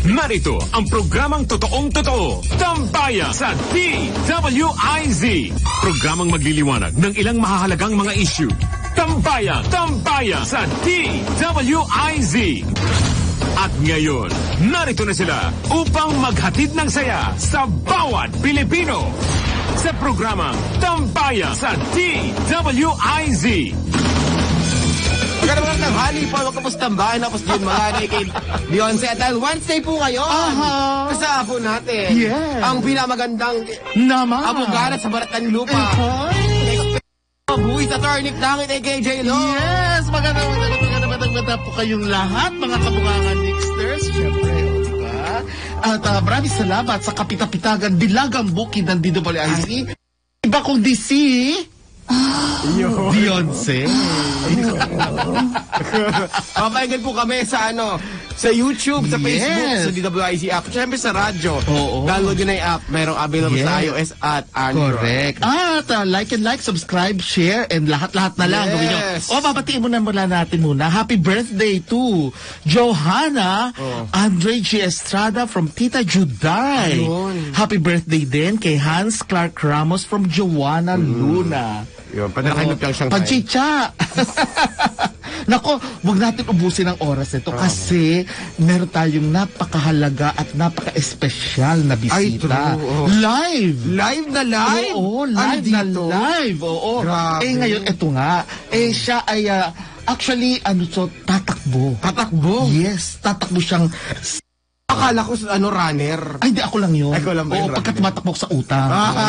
Narito ang programang totoong-totoo, Tambayan sa DWIZ. Programang magliliwanag ng ilang mahahalagang mga issue. Tambayan sa DWIZ. At ngayon, narito na sila upang maghatid ng saya sa bawat Pilipino. Sa programang Tambayan sa DWIZ. Magandang tanghali po, kapos tambahan, kapos din mga kay Beyonce. At dahil Wednesday po ngayon, kasama po natin ang pinamagandang abogada sa barat ng lupa. Buwis Attorney Langit ay KJ Lo. Yes, magandang po kayong lahat, mga kabukangan Nixters. Siyempre, diba? At maraming salamat sa kapitapitagan Dilagang Bukid ng DWIZ. Iba kong DC. Beyonce. Papahingan po kami sa sa YouTube, sa Facebook, sa DWIZ app, siyempre sa radyo. Download yun na yung app. Merong available sa iOS at Android. Correct. At like, subscribe, share, and lahat-lahat na lang. Yes. Babatiin muna natin muna. Happy birthday to Johanna Andre G. Estrada from Tita Juday. Happy birthday din kay Hans Clark Ramos from Joanna Luna. Yun, panakainop lang siyang Panchicha! Nako, wag natin ubusin ang oras ito kasi meron tayong napakahalaga at napaka-espesyal na bisita. Live! Live na live? Oo, live na live. Oo. Grabe. Ngayon, ito nga. Siya ay, actually, tatakbo. Tatakbo? Yes, tatakbo siyang... Akala ko runner. Ay, hindi, ako lang yun. Ako lang ba yun? Oo, pagkat tumatakbo sa utang.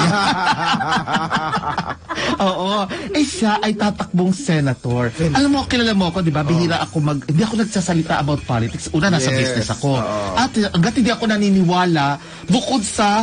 Oo. Siya ay tatakbong senator. Alam mo, kilala mo ako, di ba? Bihira ako hindi ako nagsasalita about politics. Una, nasa business ako. At hanggat hindi ako naniniwala, bukod sa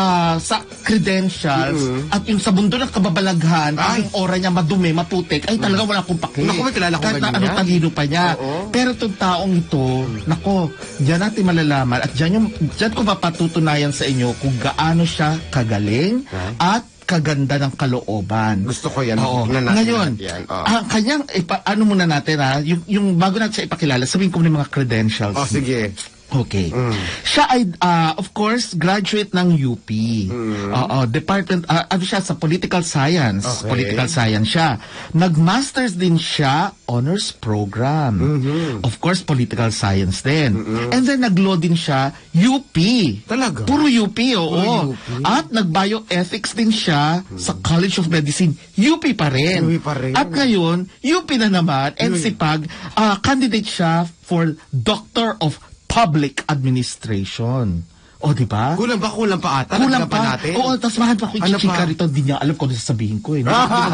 credentials at yung sa mundo ng kababalaghan, yung aura niya madumi, maputik, ay talaga wala akong pake. Naku, may kilala ko kahit na anong talino pa niya. Pero itong taong ito, nako, diyan natin malalaman at diyan ko mapatutunayan sa inyo kung gaano siya kagaling at kaganda ng kalooban. Gusto ko yan. Ngayon, kanyang, muna natin yung bago natin siya ipakilala, sabihin ko muna yung mga credentials. Sige. Okay. Siya ay, of course, graduate ng UP. Department, siya sa Political Science. Political Science siya. Nag-masters din siya, honors program. Of course, Political Science din. And then, nag-law din siya, UP. Talaga? Puro UP, oo. At nag-bioethics din siya sa College of Medicine. UP pa rin. UP pa rin. At ngayon, UP na naman, NCPAG, candidate siya for Doctor of Public Administration. O, di ba? Kulang pa ata? Kulang pa. Natin? Oo, tapos mahal pa ako i-chika rito. Hindi niya alam kung ano sasabihin ko eh.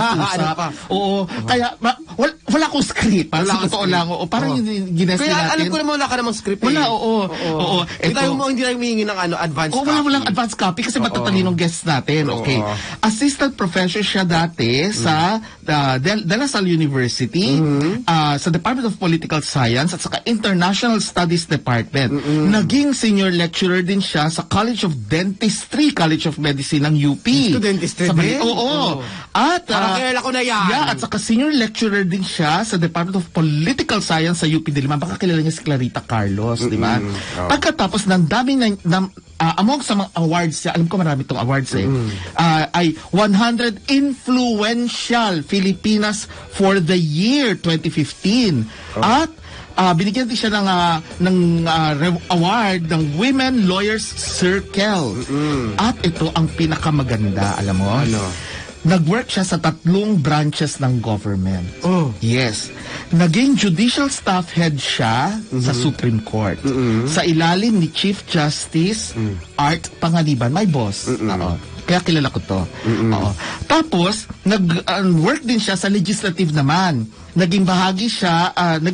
Oo, kaya wala akong script. Sa totoo lang. Parang ginesti natin. Kaya alam ko naman wala ka namang script eh. Wala, oo. Hindi tayo humingi ng advance copy. Walang advance copy kasi matatalinong guests natin. Okay. Assistant professor siya dati sa De La Salle University, sa Department of Political Science at saka International Studies Department. Naging senior lecturer din siya sa College of Dentistry, College of Medicine ng UP. Gusto dentistry din? Oo. At, kilala ko na yan. At saka senior lecturer din siya sa Department of Political Science sa UP Diliman. Baka kilala niya si Clarita Carlos, di ba? Pagkatapos ng daming among sa mga awards siya, alam ko marami itong awards ay 100 Influential Filipinas for the year 2015. At binigyan din siya ng award ng Women Lawyers Circle. At ito ang pinakamaganda, alam mo? Nag-work siya sa 3 branches ng government. Yes. Naging judicial staff head siya sa Supreme Court. Sa ilalim ni Chief Justice Art Panganiban, my boss. Kaya kilala ko to. Tapos, nag-work din siya sa legislative naman. Naging bahagi siya,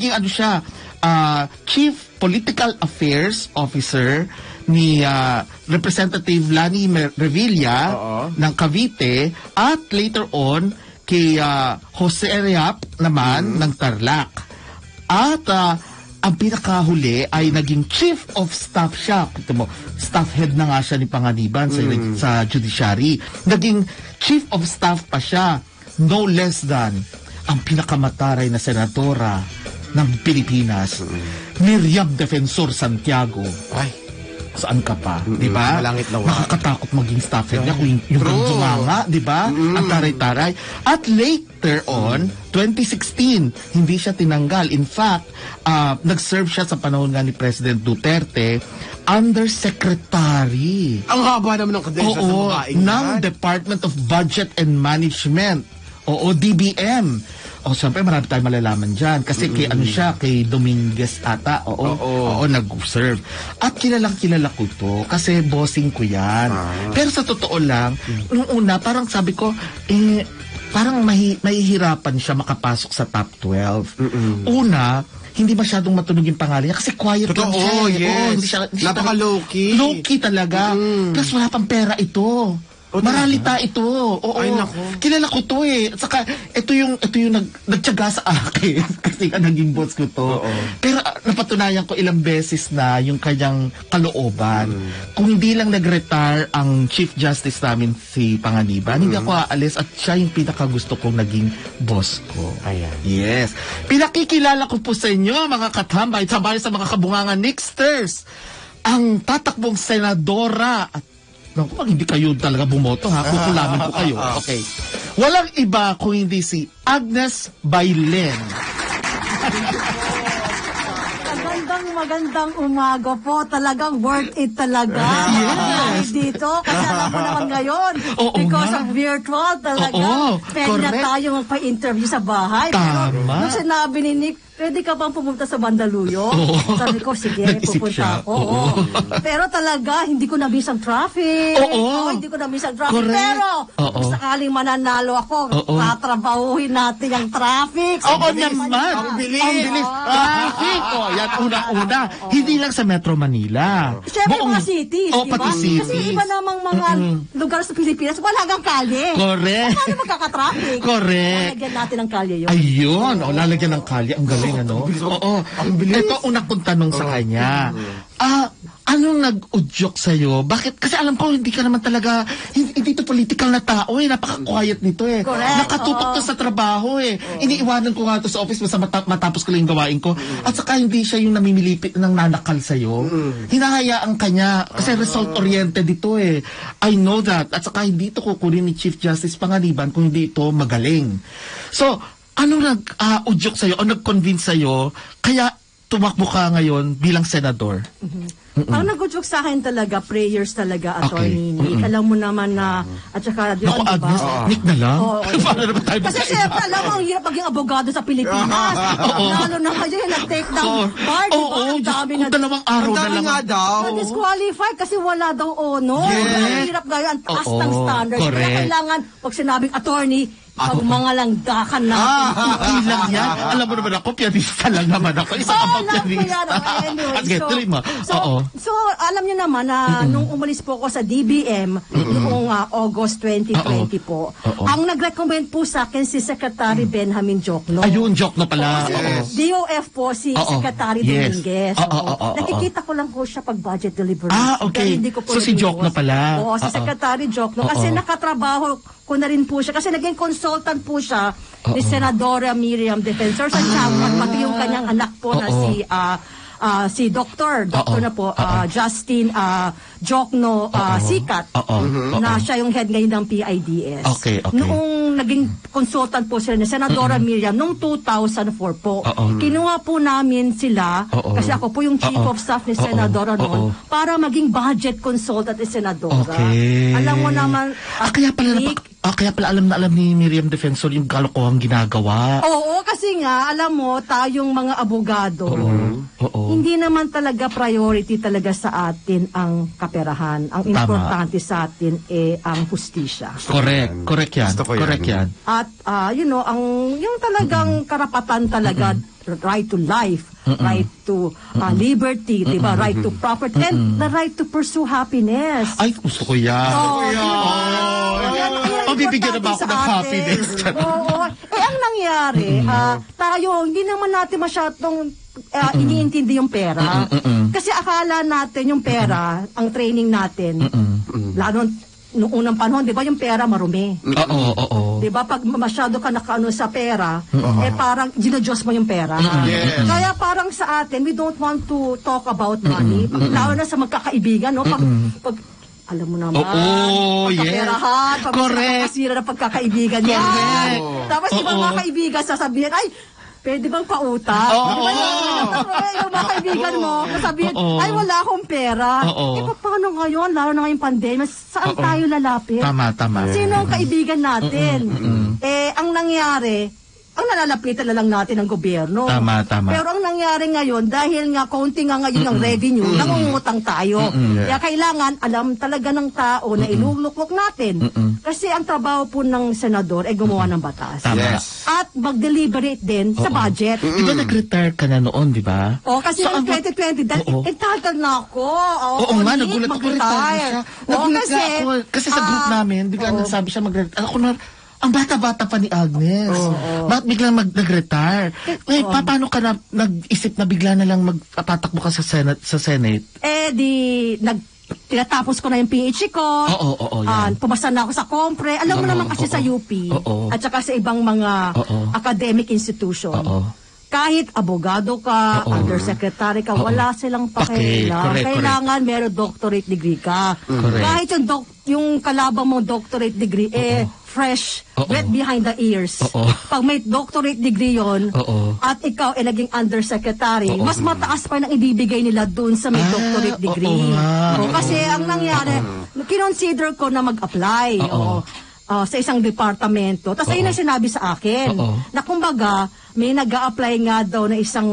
Chief Political Affairs Officer ni Representative Lani Revilla ng Cavite at later on kay Jose Ariap naman ng Tarlac. At ang pinakahuli ay naging Chief of Staff siya. Ito mo, staff head na nga siya ni Panganiban sa judiciary. Naging Chief of Staff pa siya, no less than ang pinakamataray na senadora ng Pilipinas, Miriam Defensor Santiago. saan ka pa, di ba? Malangit na wala. Nakakatakot maging staff head niya kung yung bunganga, di ba? Ang taray-taray. At later on, 2016, hindi siya tinanggal. In fact, nag-serve siya sa panahon nga ni President Duterte Undersecretary. Ang haba naman ng kadensya sa babaeng ng Department of Budget and Management. DBM. Siyempre marami tayong malalaman dyan. Kasi kay kay Dominguez ata. Nag-serve. At kilala ko to. Kasi bossing ko yan. Pero sa totoo lang, nung una, parang sabi ko, parang mahihirapan siya makapasok sa top 12. Una, hindi masyadong matunog yung pangalan niya kasi quiet lang siya. Hindi siya napaka low-key. Low-key talaga. Plus wala pang pera ito. Maralita ito. Ay, nako. Kilala ko to At saka, ito yung nagtyaga sa akin. Kasi naging boss ko to. Pero napatunayan ko ilang beses na yung kanyang kalooban. Kung hindi lang nag-retire ang Chief Justice namin si Panganiban, hindi ako aalis at siya yung pinakagusto kong naging boss ko. Ayan. Yes. Pinakikilala ko po sa inyo, mga katambay, sabay sa mga kabungangan Nixters, ang tatakbong senadora at pag hindi kayo talaga bumoto, kukulamin ko kayo. Okay. Walang iba kung hindi si Agnes Bailen. Magandang umaga po. Talagang worth it talaga. Yes. Dito. Kasi alam mo naman ngayon, because of virtual talaga, pwede na tayo magpa-interview sa bahay. Tama. Pero nung sinabi ni Nick, pwede ka bang pumunta sa Mandaluyong? Sabi ko, sige, pupunta ako. Pero talaga, hindi ko na-miss ang traffic. Hindi ko na-miss ang traffic. Correct. Pero, kung sakaling mananalo ako, tatrabahuhin natin ang traffic. Naman. Ang bilis. Traffic. Yan, una-una. Hindi lang sa Metro Manila. Siyempre, mga cities, diba? Pati cities. Kasi iba namang mga lugar sa Pilipinas, wala hanggang kalye. Correct. Paano magkaka-traffic? Correct. Lalagyan natin ng kalye yun. Ayun. Lalagyan ng kalye. Ang galing, ano? Ang bilis. Ito, una kong tanong sa kanya. Anong nag-udyok sa'yo? Bakit? Kasi alam ko, hindi ka naman talaga, hindi to political na tao Napaka-quiet nito Correct. Nakatutok to sa trabaho Iniiwanan ko nga to sa office basta matapos ko lang yung gawain ko. At saka hindi siya yung namimilipit ng nanakal sa'yo. Hinahayaan ka niya. Kasi result-oriented ito I know that. At saka hindi ito kukunin ni Chief Justice Panganiban kung hindi ito magaling. So, ano nag-udyok sa'yo o nag-convince sa'yo kaya tumakbo ka ngayon bilang senador? Ang nag-udyok sa akin talaga, prayers talaga, Attorney Nick. Alam mo naman na, at saka, Naku, Agnes, Nick na lang? Paano naman tayo kasi syempre, alam mo, ang hirap maging abogado sa Pilipinas. Lalo na kayo yung nag-take down bar, diba? Ang dami na. Dalawang araw na lang. Na-disqualified kasi wala daw honor. Ang hirap gaya, ang taas ng standards. Kaya kailangan, pag sinabing attorney, pag mga langdakan natin. Okay lang yan. Alam mo naman ako, pianista lang naman ako. Isang abang pianista. Anyway, so, alam niyo naman na nung umalis po ako sa DBM noong August 2020 po, ang nag-recommend po sa akin si Secretary Benjamin Jokno. Ayun, Jokno pala. DOF po si Secretary Dominguez. Nakikita ko lang po siya pag budget deliberation. Okay. So si Jokno pala. Oo, si Secretary Jokno. Kasi nakatrabaho ko na rin po siya. Kasi naging consultant po siya ni Senadora Miriam Defensor sa Chairman, pati yung kanyang anak po na si Doctor na po, Justin Jokno Sikat, na siya yung head ngayon ng PIDS. Okay. Noong naging consultant po sila ni Senadora Miriam, noong 2004 po, kinuha po namin sila, kasi ako po yung Chief of Staff ni Senadora noon, para maging budget consultant ni Senadora. Okay. Alam mo naman, kaya pala alam na alam ni Miriam Defensor yung kalokohang ginagawa. Oo, kasi nga, alam mo, tayong mga abogado, hindi naman talaga priority talaga sa atin ang kaperahan. Ang importante sa atin ang hustisya. Correct yan. Correct yan. At, yung talagang karapatan talaga, right to life, right to liberty, diba? Right to property, and the right to pursue happiness. Ay, gusto ko yan. Bibigyan na ba ako ng happiness? Ang nangyari, tayo, hindi naman natin masyadong iniintindi yung pera. Kasi akala natin yung pera, ang training natin, lalo noong unang panahon, di ba yung pera marumi? Oo. Di ba? Pag masyado ka nakaano sa pera, parang ginodiyos mo yung pera. Yes. Kaya parang sa atin, we don't want to talk about money. Lalo na sa magkakaibigan, no? Pag alam mo naman, pagkaperahan, pagkakasira na pagkakaibigan niya. Tapos ibang mga kaibigan sasabihin, ay, pwede bang pautang? Yung mga kaibigan mo, sasabihin, ay, wala akong pera. Paano ngayon? Lalo na ngayong pandemya, saan tayo lalapit? Tama. Sino ang kaibigan natin? Ang nangyari, ang nalalapitan na lang natin ng gobyerno. Tama. Pero ang nangyari ngayon, dahil nga kaunti nga ngayon ng revenue, nangungutang tayo. Kaya kailangan alam talaga ng tao na iluluklok natin. Kasi ang trabaho po ng senador ay gumawa ng batas. Yes. At mag-deliberate din sa budget. Di ba nag-retire ka na noon, di ba? Kasi So, ang 2020, entitled na ako. Oo nga, nagulat ako, retire siya. Nagulat nga ako. Kasi sa group namin, biglang nagsabi siya mag-retire. Ako na, ang bata-bata pa ni Agnes. Bakit biglang nag-retire? Paano ka na nag-isip na bigla na lang magpapatakbo ka sa Senate? Tinatapos ko na yung PhD ko. Yan. Pumasa na ako sa Compre. Alam mo naman kasi sa UP. At saka sa ibang mga academic institution. Kahit abogado ka, undersecretary ka, wala silang pakialam. Kailangan meron doctorate degree ka. Kahit yung kalabang mong doctorate degree, fresh, wet behind the ears. Pag may doctorate degree yon at ikaw ay naging undersecretary, mas mataas pa ng ibibigay nila dun sa may doctorate degree. Kasi ang nangyari, kinonsider ko na mag-apply sa isang departamento. Tapos ayun ang sinabi sa akin, na kumbaga, may nag-a-apply nga daw na isang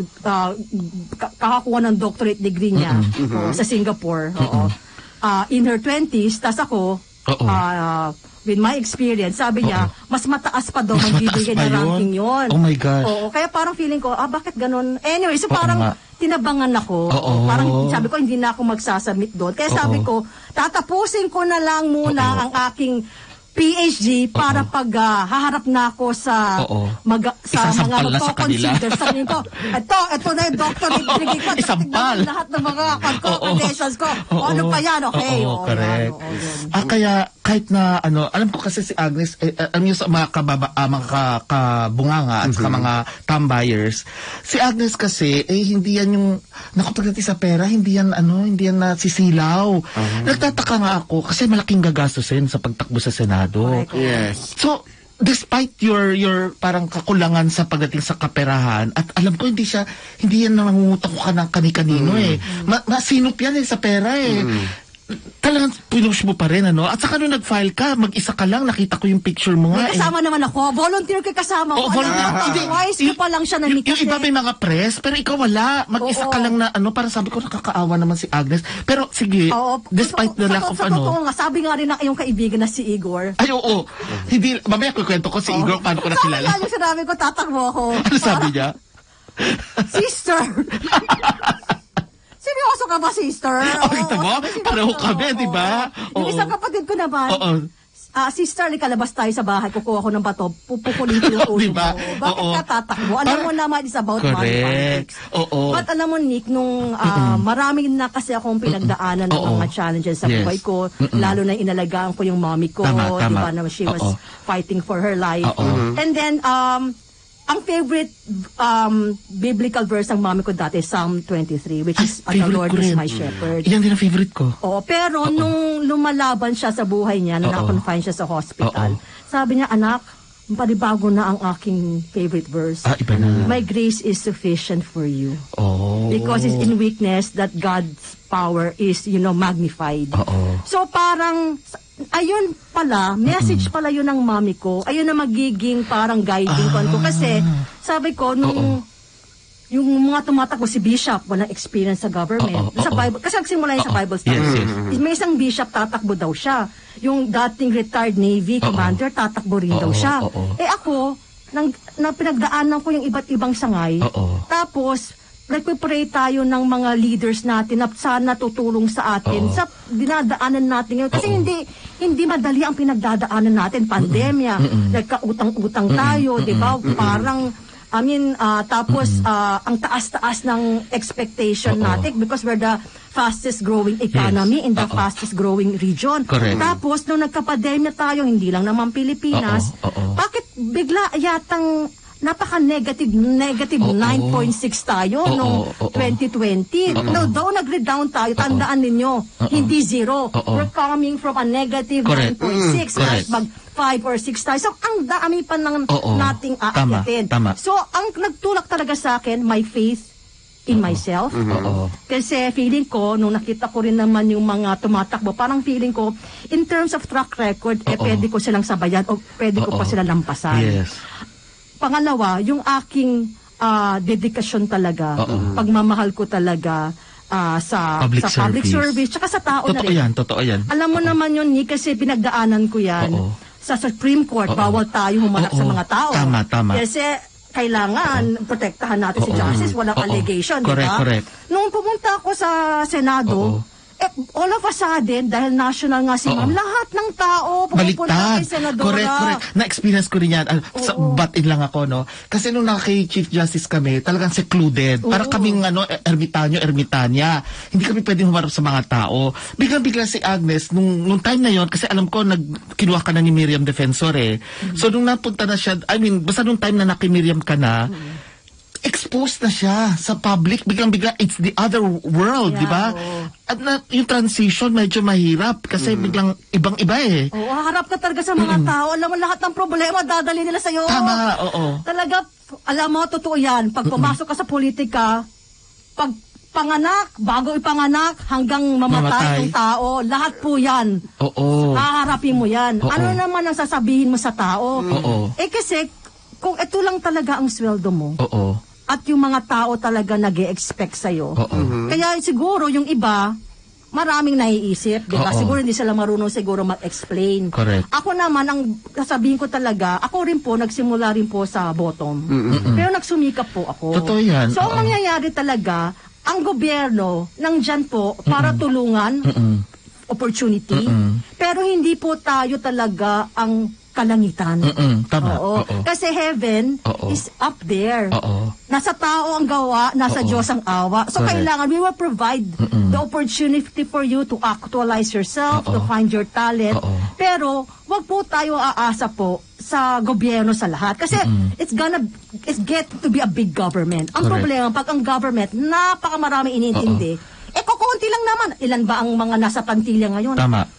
kakakuha ng doctorate degree niya sa Singapore. In her 20s, tas ako, with my experience, sabi niya, mas mataas pa daw magbibigay ng ranking yon. Oh my gosh. Kaya parang feeling ko, bakit ganun? Anyway, so parang tinabangan ako. Parang sabi ko, hindi na ako magsasubmit doon. Kaya sabi ko, tatapusin ko na lang muna ang aking PhD para pag haharap na ako sa mga magko-consider. Sabihin ko, ito na yung doctorate degree ko. Isampal. Lahat ng mga credentials ko. Ano pa yan? Okay. Correct. Kaya kahit na alam ko kasi si Agnes, alam niyo sa mga kabunganga at sa mga tambayers, si Agnes kasi, hindi yan yung, nakapagdating sa pera, hindi yan nasisilaw. Nagtataka nga ako, kasi malaking gagastusin sa pagtakbo sa Senado. Yes. So, despite your parang kakulangan sa pagdating sa kaperahan, at alam ko hindi yan nangungutang ko ka ng kani-kanino masinop yan sa pera talagang pinush mo pa rin, At saka nung nag-file ka, mag-isa ka lang, nakita ko yung picture mo nga. May kasama naman ako. Volunteer ka kasama ko. Twice ko pa lang siya namit. Yung iba may mga press, pero ikaw wala. Mag-isa ka lang na para sabi ko, nakakaawa naman si Agnes. Pero sige, despite the lack of totoo nga, sabi nga rin ng iyong kaibigan na si Igor. Ay, oo. Hindi, mamaya kukwento ko si Igor, paano ko nakilala. Sabi nga sinabi ko, tatakbo ako. Ano sabi niya? Sister! Seryoso ka ba, sister? Ito mo? Pareho kami, di ba? Yung isang kapatid ko naman, sister, kalabas tayo sa bahay, kukuha ko ng bato, pupukulin ko yung ulo diba? mo. Bakit ka tatakbo? Alam mo naman, it's about money politics. But alam mo, Nick, nung maraming na kasi akong pinagdaanan ng mga challenges sa buhay ko, lalo na inalagaan ko yung mommy ko, di ba, na she was fighting for her life. And then, ang favorite biblical verse ng mami ko dati is Psalm 23, which is, the Lord is my shepherd. Yan din ang favorite ko. Pero nung lumalaban siya sa buhay niya, nung na-confine siya sa hospital, sabi niya, anak, panibago na ang aking favorite verse. Iba na. My grace is sufficient for you. Because it's in weakness that God's power is, magnified. So parang, ayun pala, message pala yun ng mami ko. Ayun na magiging parang guiding ko. Kasi, sabi ko, yung mga tumatakbo si Bishop, walang experience sa government. Sa Bible, kasi nagsimula yun sa Bible study. May isang Bishop, tatakbo daw siya. Yung dating retired Navy commander, tatakbo rin daw siya. Ako, pinagdaanan ko yung iba't ibang sangay. Tapos, nagpipray tayo ng mga leaders natin na sana tutulong sa atin sa dinadaanan natin ngayon. Kasi hindi madali ang pinagdadaanan natin. Pandemya, nagkautang-utang tayo, di ba? Parang, tapos ang taas-taas ng expectation natin because we're the fastest growing economy in the fastest growing region. Correct. Tapos, nung nagka-pandemya tayo, hindi lang naman Pilipinas, bakit bigla yatang napaka-negative 9.6 tayo noong 2020. Though nag-redown tayo, tandaan ninyo, hindi zero. We're coming from a negative 9.6. Mag 5 or 6 tayo. So, ang dami pa ng nating aakyatin. So, ang nagtulak talaga sa akin, my faith in myself. Kasi feeling ko, nung nakita ko rin naman yung mga tumatakbo, parang feeling ko, in terms of track record, pwede ko silang sabayan o pwede ko pa sila lampasan. Yes. Pangalawa, yung aking dedikasyon talaga, pagmamahal ko talaga sa public service, tsaka sa tao na rin. Totoo yan. Alam mo naman yun, ni kasi pinagdaanan ko yan. Sa Supreme Court, bawal tayo humarap sa mga tao. Tama. Kasi kailangan protektahan natin si Justice, walang allegation, di ba? Correct. Nung pumunta ako sa Senado, all of a sudden, dahil national nga si ma'am, lahat ng tao pupunta kay Senadora. Correct. Na-experience ko rin yan. Batin lang ako, no? Kasi nung kay Chief Justice kami, talagang secluded. Parang kaming ermitanya. Hindi kami pwedeng humarap sa mga tao. Biglang-bigla si Agnes, nung time na yon, kasi alam ko, kinuha ka na ni Miriam Defensor eh. So nung napunta na siya, basta nung time na naki-Miriam ka na, exposed na siya sa public, biglang-bigla, it's the other world, di ba? At yung transition medyo mahirap kasi biglang ibang-iba eh. Harap ka talaga sa mga tao. Alam mo, lahat ng problema, dadali nila sa'yo. Tama, Talaga, alam mo, totoo yan. Pag pumasok ka sa politika, pag panganak, bago ipanganak, hanggang mamatay yung tao, lahat po yan. Haharapin mo yan. Ano naman ang sasabihin mo sa tao? Kasi, kung ito lang talaga ang sweldo mo, at yung mga tao talaga nag-e-expect sa'yo. Kaya siguro yung iba, maraming naiisip, di ba? Siguro hindi sila marunong siguro mag-explain. Correct. Ako naman, ang sasabihin ko talaga, ako rin po, nagsimula rin po sa bottom. Pero nagsumikap po ako. Totoo yan. So, ang mangyayari talaga, ang gobyerno, nandyan po para tulungan, opportunity, pero hindi po tayo talaga ang kalangitan. Tama. Kasi heaven is up there. Nasa tao ang gawa, nasa Diyos ang awa. So kailangan, we will provide the opportunity for you to actualize yourself, to find your talent. Pero, wag po tayo aasa po sa gobyerno sa lahat. Kasi it's get to be a big government. Ang problema, pag ang government, napakamarami iniintindi. Kukunti lang naman. Ilan ba ang mga nasa plantilla ngayon? Tama.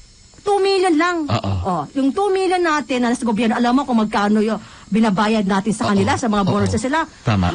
2 million lang. Yung 2 million natin na nasa gobyerno, alam mo kung magkano yung binabayad natin sa kanila, sa mga bonus na sila. Tama.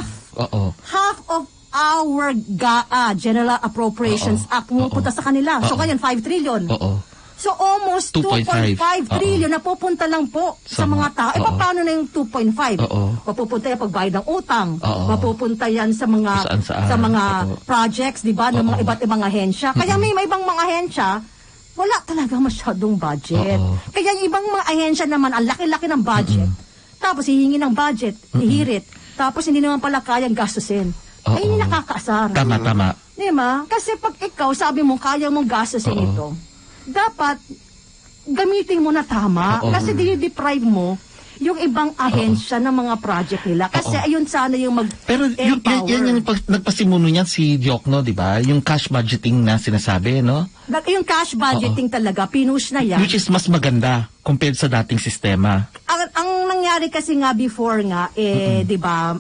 Half of our General Appropriations Act pumupunta sa kanila. So ngayon, 5 trillion. So almost 2.5 trillion na pupunta lang po sa mga tao. Paano na yung 2.5? Mapupunta yan pagbayad ng utang. Mapupunta yan sa mga projects, di ba, ng mga iba't ibang ahensya. Kaya may ibang mga ahensya, wala talaga masyadong budget. Kaya yung ibang mga ahensya naman, ang laki-laki ng budget. Tapos hihingi ng budget, ihirit. Tapos hindi naman pala kayang gastusin. Ay, hindi nakakaasar. Tama. Di ba? Kasi pag ikaw, sabi mo, kaya mong gastusin ito, dapat gamitin mo na tama. Kasi di-deprive mo yung ibang ahensya ng mga project nila. Kasi ayun sana yung Pero yan yung nagpasimuno niyan si Diokno, di ba? Yung cash budgeting na sinasabi, no? Yung cash budgeting talaga, pinush na yan. Which is mas maganda compared sa dating sistema. Ang nangyari kasi nga before nga, di ba,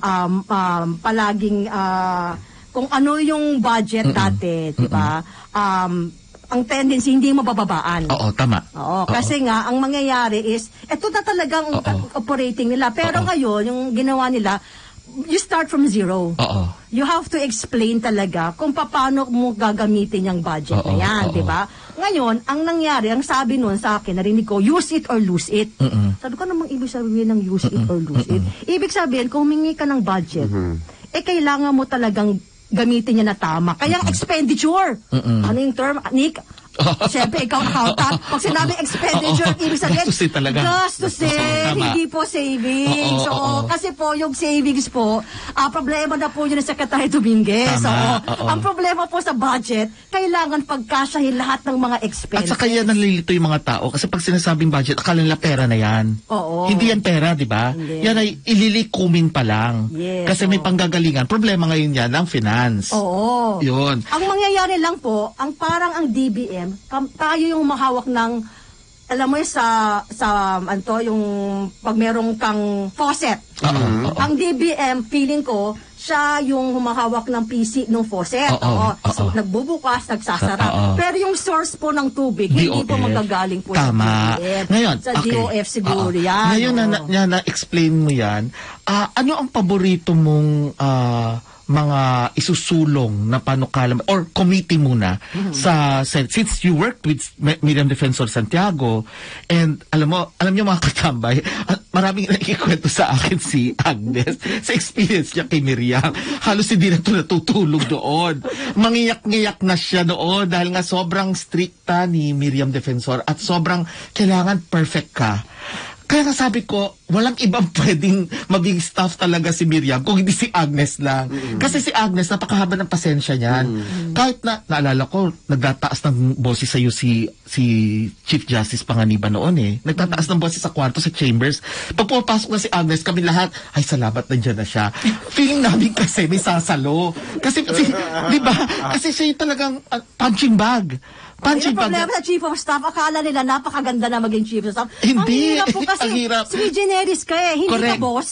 palaging, kung ano yung budget dati, di ba, ang tendency hindi mo bababaan. Tama. Kasi nga, ang mangyayari is, eto na talagang operating nila. Pero ngayon, yung ginawa nila, you start from zero. You have to explain talaga kung paano mo gagamitin yung budget na yan, di ba? Ngayon, ang nangyari, ang sabi nun sa akin, narinig ko, use it or lose it. Sabi ko, namang ibig sabihin ng use it or lose it? Ibig sabihin, kung humingi ka ng budget, kailangan mo talagang gamitin niya na tama. Kaya ang expenditure, ano yung term, Nick? Siyempre, ikaw accountant. Pag sinabi expenditure, ibig sabihin, gastusin talaga. Gastusin, hindi po savings. Kasi po, yung savings po, problema na po yun ng Secretary Dominguez. Ang problema po sa budget, kailangan pagkasyahin lahat ng mga expenses. At saka yan nalilito yung mga tao. Kasi pag sinasabing budget, akala nila pera na yan. Hindi yan pera, di ba? Yan ay ililikumin pa lang. Yes, kasi may panggagalingan. Problema ngayon yan ng finance. Yun. Ang mangyayari lang po, ang DBM, tayo yung mahawak ng, alam mo yung pag merong kang faucet. Ang DBM, feeling ko, siya yung humahawak ng PC ng faucet. So, nagbubukas, nagsasara. Pero yung source po ng tubig, hindi po magagaling po sa DBM. Ngayon, sa DOF siguro yan. Ngayon na-explain mo yan, ano ang paborito mong mga isusulong na panukalam or committee muna sa Senate. Since you worked with Miriam Defensor Santiago and alam niyo mga katambay, maraming nakikwento sa akin si Agnes sa experience niya kay Miriam. Halos hindi na ito natutulog doon. Mangiyak-ngiyak na siya doon dahil nga sobrang stricta ni Miriam Defensor at sobrang kailangan perfect ka. Kaya sabi ko, walang ibang pwedeng maging staff talaga si Miriam kung hindi si Agnes lang. Kasi si Agnes, napakahaba ng pasensya niyan. Kahit naalala ko, nagtataas ng boses sa'yo si Chief Justice Panganiban noon eh. Nagtataas ng boses sa kwarto, sa chambers. Pag pumapasok na si Agnes, kami lahat, ay salamat, nandiyan na siya. Feeling namin kasi may sasalo. Kasi, di ba? Kasi siya yung talagang punching bag. Yung problema sa Chief of Staff, akala nila napakaganda na maging Chief of Staff. Hindi. Ang hirap po kasi, sui generis ka eh, hindi Correct. ka boss.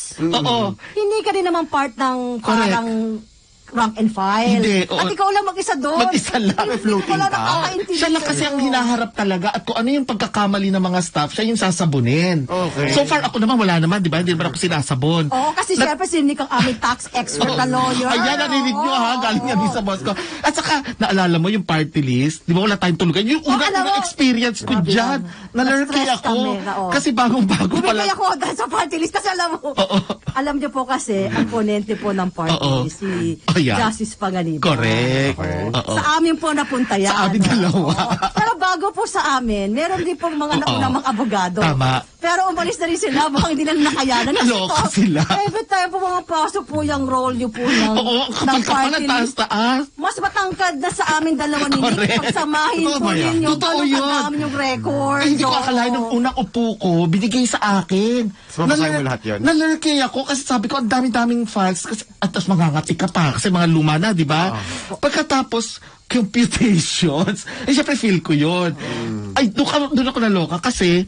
Hindi ka rin naman part ng Correct. parang rank and file. Hindi, At ikaw lang mag-isa doon. Mag-isa lang. Floating ka. Siya lang kasi ang hinaharap talaga at kung ano yung pagkakamali ng mga staff, siya yung sasabunin. Okay. So far, ako naman, wala naman, di ba? Hindi naman ako sinasabon. Oo, kasi syempre sinig ang aming tax expert na lawyer. Ayan, narinig nyo ha, galing yan din sa boss ko. At saka, naalala mo yung party list, di ba wala tayong tulugan? Yung unang experience ko dyan, nalurkay ako. Kasi bagong-bago pa lang. Bumigay ako dahil sa party list kasi alam mo. Alam niyo po kasi, ang ponente po ng party list, si Justice Panganiban. Correct. Sa amin po napunta yan. Sa amin dalawa. Pero bago po sa amin, meron din po mga naunang mga abogado. Tama. Pero umalis na rin sila, baka hindi lang nakayanan. Naloka sila. Every time po mga pasok po yung role niyo po ng kapag taas-taas. Mas matangkad na sa amin dalawa ni Nick. Pagsamahin po ninyo. Totoo yun. Namin yung record. Hindi ko akalain ng unang upo ko, binigay sa akin. So, mabasahin mo lahat yun? Nalurkay ako kasi sabi ko, ang daming files. Kasi, at tapos mangangati ka pa kasi mga luma na, di ba? Pagkatapos, computations, syempre feel ko yun. Ay, doon ako naloka kasi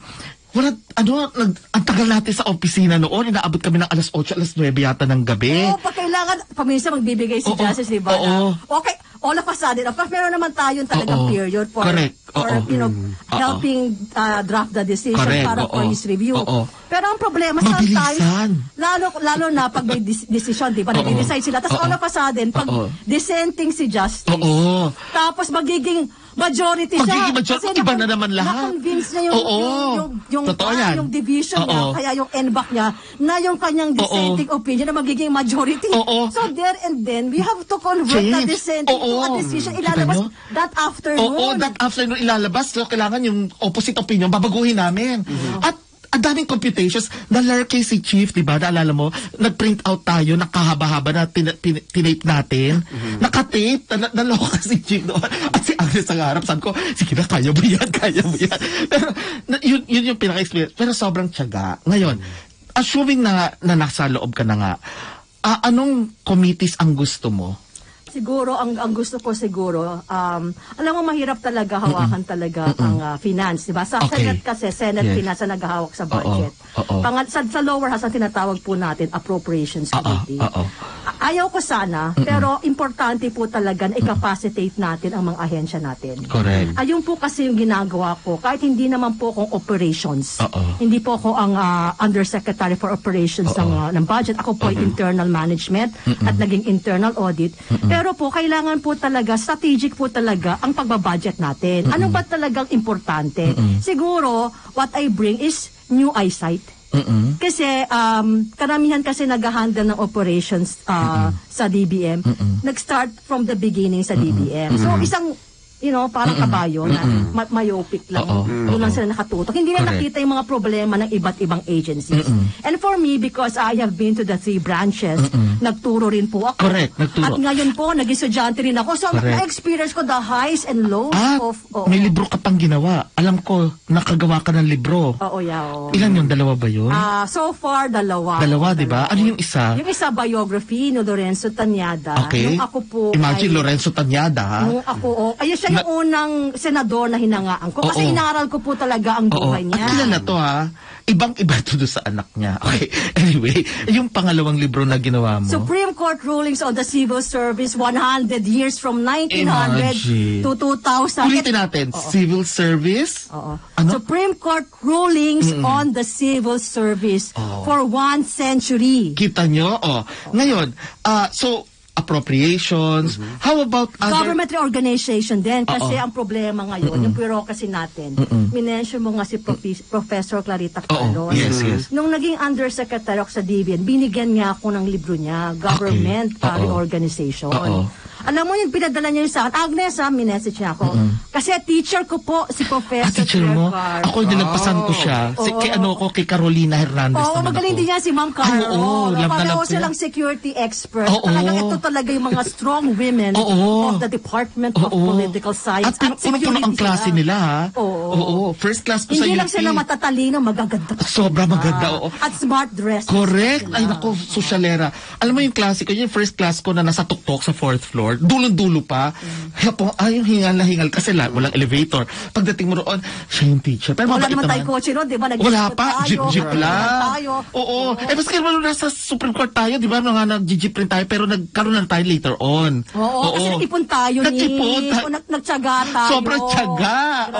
ang tagal natin sa opisina noon, inaabot kami ng alas 8, alas 9 yata ng gabi. Pag kailangan, paminsan magbibigay si Justice, di ba? Okay, all of a sudden, of course, meron naman tayong talagang period for helping draft the decision para for his review. Pero ang problema, sometimes, lalo na pag may decision, di ba? Nag-decide sila. Tapos all of a sudden, pag dissenting si Justice, tapos magiging majority siya. Kasi iba na naman lahat. Na-convince niya yung division niya, kaya yung NBAC niya, na yung kanyang dissenting opinion na magiging majority. So there and then, we have to convert the dissenting to a decision. Ilalabas that afternoon. That afternoon ilalabas. So kailangan yung opposite opinion, babaguhin namin. At ang daming computations. Nalarkay si Chief, di ba? Naalala mo, nag-print out tayo, nakahaba-haba na tinape natin. Nakatape, naloka si Chief doon. At si Agnes ang harap, sabi ko, sige na, kaya mo yan. Pero yun yung pinaka-experience. Pero sobrang tiyaga. Ngayon, assuming na nasa loob ka na nga, anong committees ang gusto mo? Siguro, ang gusto ko siguro, alam mo, mahirap talaga hawakan talaga ang finance, di ba? Sa Senate kasi, Senate Finance na naghahawak sa budget. Sa lower house, ang tinatawag po natin, Appropriations Committee. Ayaw ko sana, pero importante po talaga na i-capacitate natin ang mga ahensya natin. Correct. Ayun po kasi yung ginagawa ko, kahit hindi naman po akong operations. Hindi po ako ang Undersecretary for Operations ng budget. Ako po ay internal management at naging internal audit. Pero po, kailangan po talaga, strategic po talaga ang pagbabudget natin. Ano ba talagang importante? Siguro, what I bring is new eyesight. Kasi, karamihan kasi nag-handle ng operations sa DBM. Nag-start from the beginning sa DBM. So, isang parang kabayo na myopic lang. Doon lang sila nakatutok. Hindi na nakita yung mga problema ng iba't ibang agencies. And for me, because I have been to the 3 branches, nagturo rin po ako. Correct, nagturo. At ngayon po, naging estudyante rin ako. So, na-experience ko the highs and lows of... May libro ka pang ginawa. Alam ko, nakagawa ka ng libro. Oo. Ilan yun? 2 ba yun? So far, 2. 2, di ba? Ano yung isa? Yung isa, biography ni Lorenzo Tanyada. Okay. Nung ako po Imagine Lorenzo Tanyada, ha? Nung ako, ayun siya yung unang senador na hinangaan ko. Kasi inaral ko po talaga ang buhay niya. At ilan na to, ha? Ibang-iba to doon sa anak niya. Okay. Anyway, yung pangalawang libro na ginawa mo. Supreme Court Rulings on the Civil Service 100 years from 1900 to 2000. Ulitin natin. Civil Service? Ano? Supreme Court Rulings on the Civil Service for 1 century. Kita nyo? Ngayon, so, appropriations, how about other... Government reorganization din. Kasi ang problema ngayon, yung bureaucracy natin, minention mo nga si Professor Clarita Carlos. Yes. Nung naging undersecretary ako sa DBM, binigyan nga ako ng libro niya, Government Reorganization. Alam mo yung pinadala niya yung sa akin, Agnes, minessage niya ako. Kasi teacher ko po si Professor teacher mo? Ako nilagpasan ko siya. Kay Carolina Hernandez naman magaling din niya si Ma'am Caro. Pareho silang security expert. Talagang ito talaga yung mga strong women of the Department of Political Science at Security. Ang klase nila, ha? First class ko sa UP. Hindi lang sila matatalino, magaganda. Sobra maganda, At smart dress. Correct. Ay, naku, sosyalera. Alam mo yung klase ko, yung first class ko na nasa tuktok sa 4th floor, dulong-dulo pa. Yung hingal na hingal kasi walang elevator. Pagdating mo roon, siya yung teacher. Pero wala naman tayo kotse roon, di ba? Wala pa, jeep lang. Oo. Maski naman nasa Supreme Court tayo, di ba? Nag-jeep rin tayo, pero nagkaroon na tayo later on. Oo. Kasi nag-ipon tayo nagtsaga tayo. Sobrang tsaga.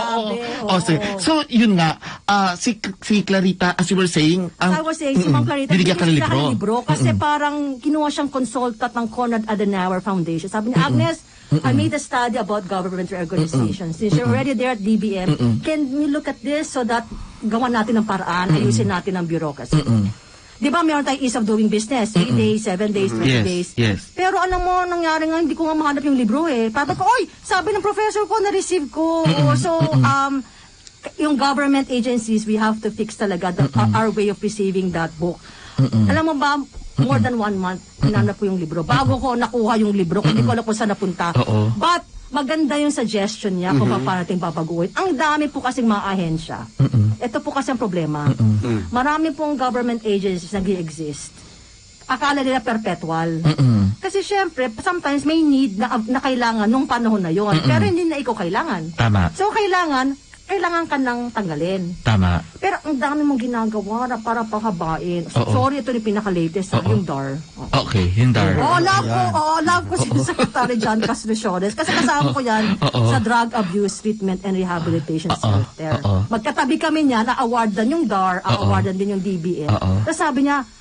So, yun nga, si Clarita, as you were saying, I was saying, si Ma'am Clarita, binigyan ka ng libro. Kasi parang kinuha siyang consultant ng Konrad Adenauer Foundation. Sabi niya, Agnes, I made a study about government reorganization. Since you're already there at DBM, can we look at this so that gawan natin ng paraan, ayusin natin ang bureaucracy? Di ba, meron tayong ease of doing business, 3 days, 7 days, 20 days. Yes. Pero alam mo, nangyari nga, hindi ko nga mahanap yung libro eh. Sabi ko, sabi ng professor ko, na-receive ko. So, yung government agencies, we have to fix talaga our way of receiving that book. Alam mo ba, more than 1 month, hinanap ko yung libro. Bago ko nakuha yung libro, hindi ko alam kung saan napunta. But, maganda yung suggestion niya kung paano natin babaguhin. Ang dami po kasing mga ahensya. Ito po kasi ang problema. Marami pong government agencies nag-i-exist. Akala nila perpetual. Kasi syempre, sometimes may need na kailangan nung panahon na yon. Pero hindi na ikaw kailangan. Tama. So, kailangan ka nang tanggalin. Tama. Pero ang dami mong ginagawa na para pahabain. Sorry, ito yung pinaka-latest, yung DAR. Okay, yung DAR. Love ko si Secretary John Castriones kasi kasama ko yan sa Drug Abuse Treatment and Rehabilitation Center. Magkatabi kami niya, na-awardan yung DAR, awardan din yung DBM. Tapos sabi niya,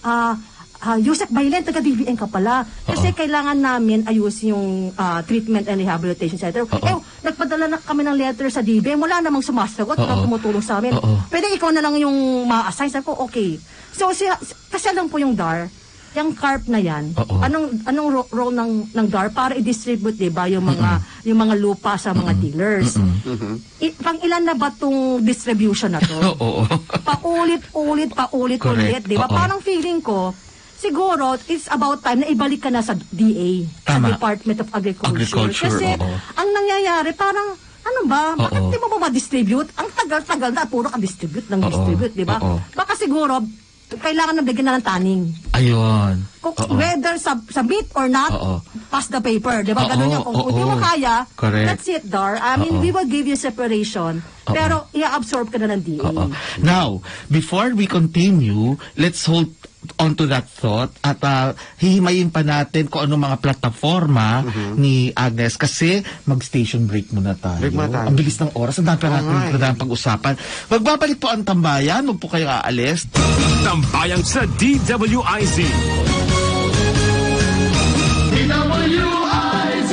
Yusek Bailen, taga-DBM ka pala. Kasi kailangan namin ayusin yung Treatment and Rehabilitation Center. Nagpadala na kami ng letter sa DBM. Wala namang sumasagot. Wala tumutulong sa amin. Pwede ikaw na lang yung ma-assign. Sabi ko, okay. So, kasi alam po yung DAR, yung CARP na yan, anong role ng DAR para i-distribute, diba, yung mga lupa sa mga dealers. Pang ilan na ba itong distribution na to? Paulit-ulit, diba? Parang feeling ko, siguro, it's about time na ibalik ka na sa DA, sa Department of Agriculture. Kasi, ang nangyayari, parang, ano ba? Bakit di mo ba ma-distribute? Ang tagal-tagal na, puro ka distribute, di ba? Baka siguro, kailangan na bigyan na ng taning. Ayun. Whether submit or not, pass the paper. Di ba? Ganun yung, kung di mo kaya, that's it, Dar. I mean, we will give you separation, pero i-absorb ka na ng DA. Now, before we continue, let's hold onto that thought at hihimayin pa natin kung ano mga plataforma ni Agnes kasi mag-station break muna tayo. Ang bilis ng oras. Ang dami natin pag-usapan. Magbabalik po ang tambayan. Huwag po kayo aalis. Tambayan sa DWIZ. DWIZ!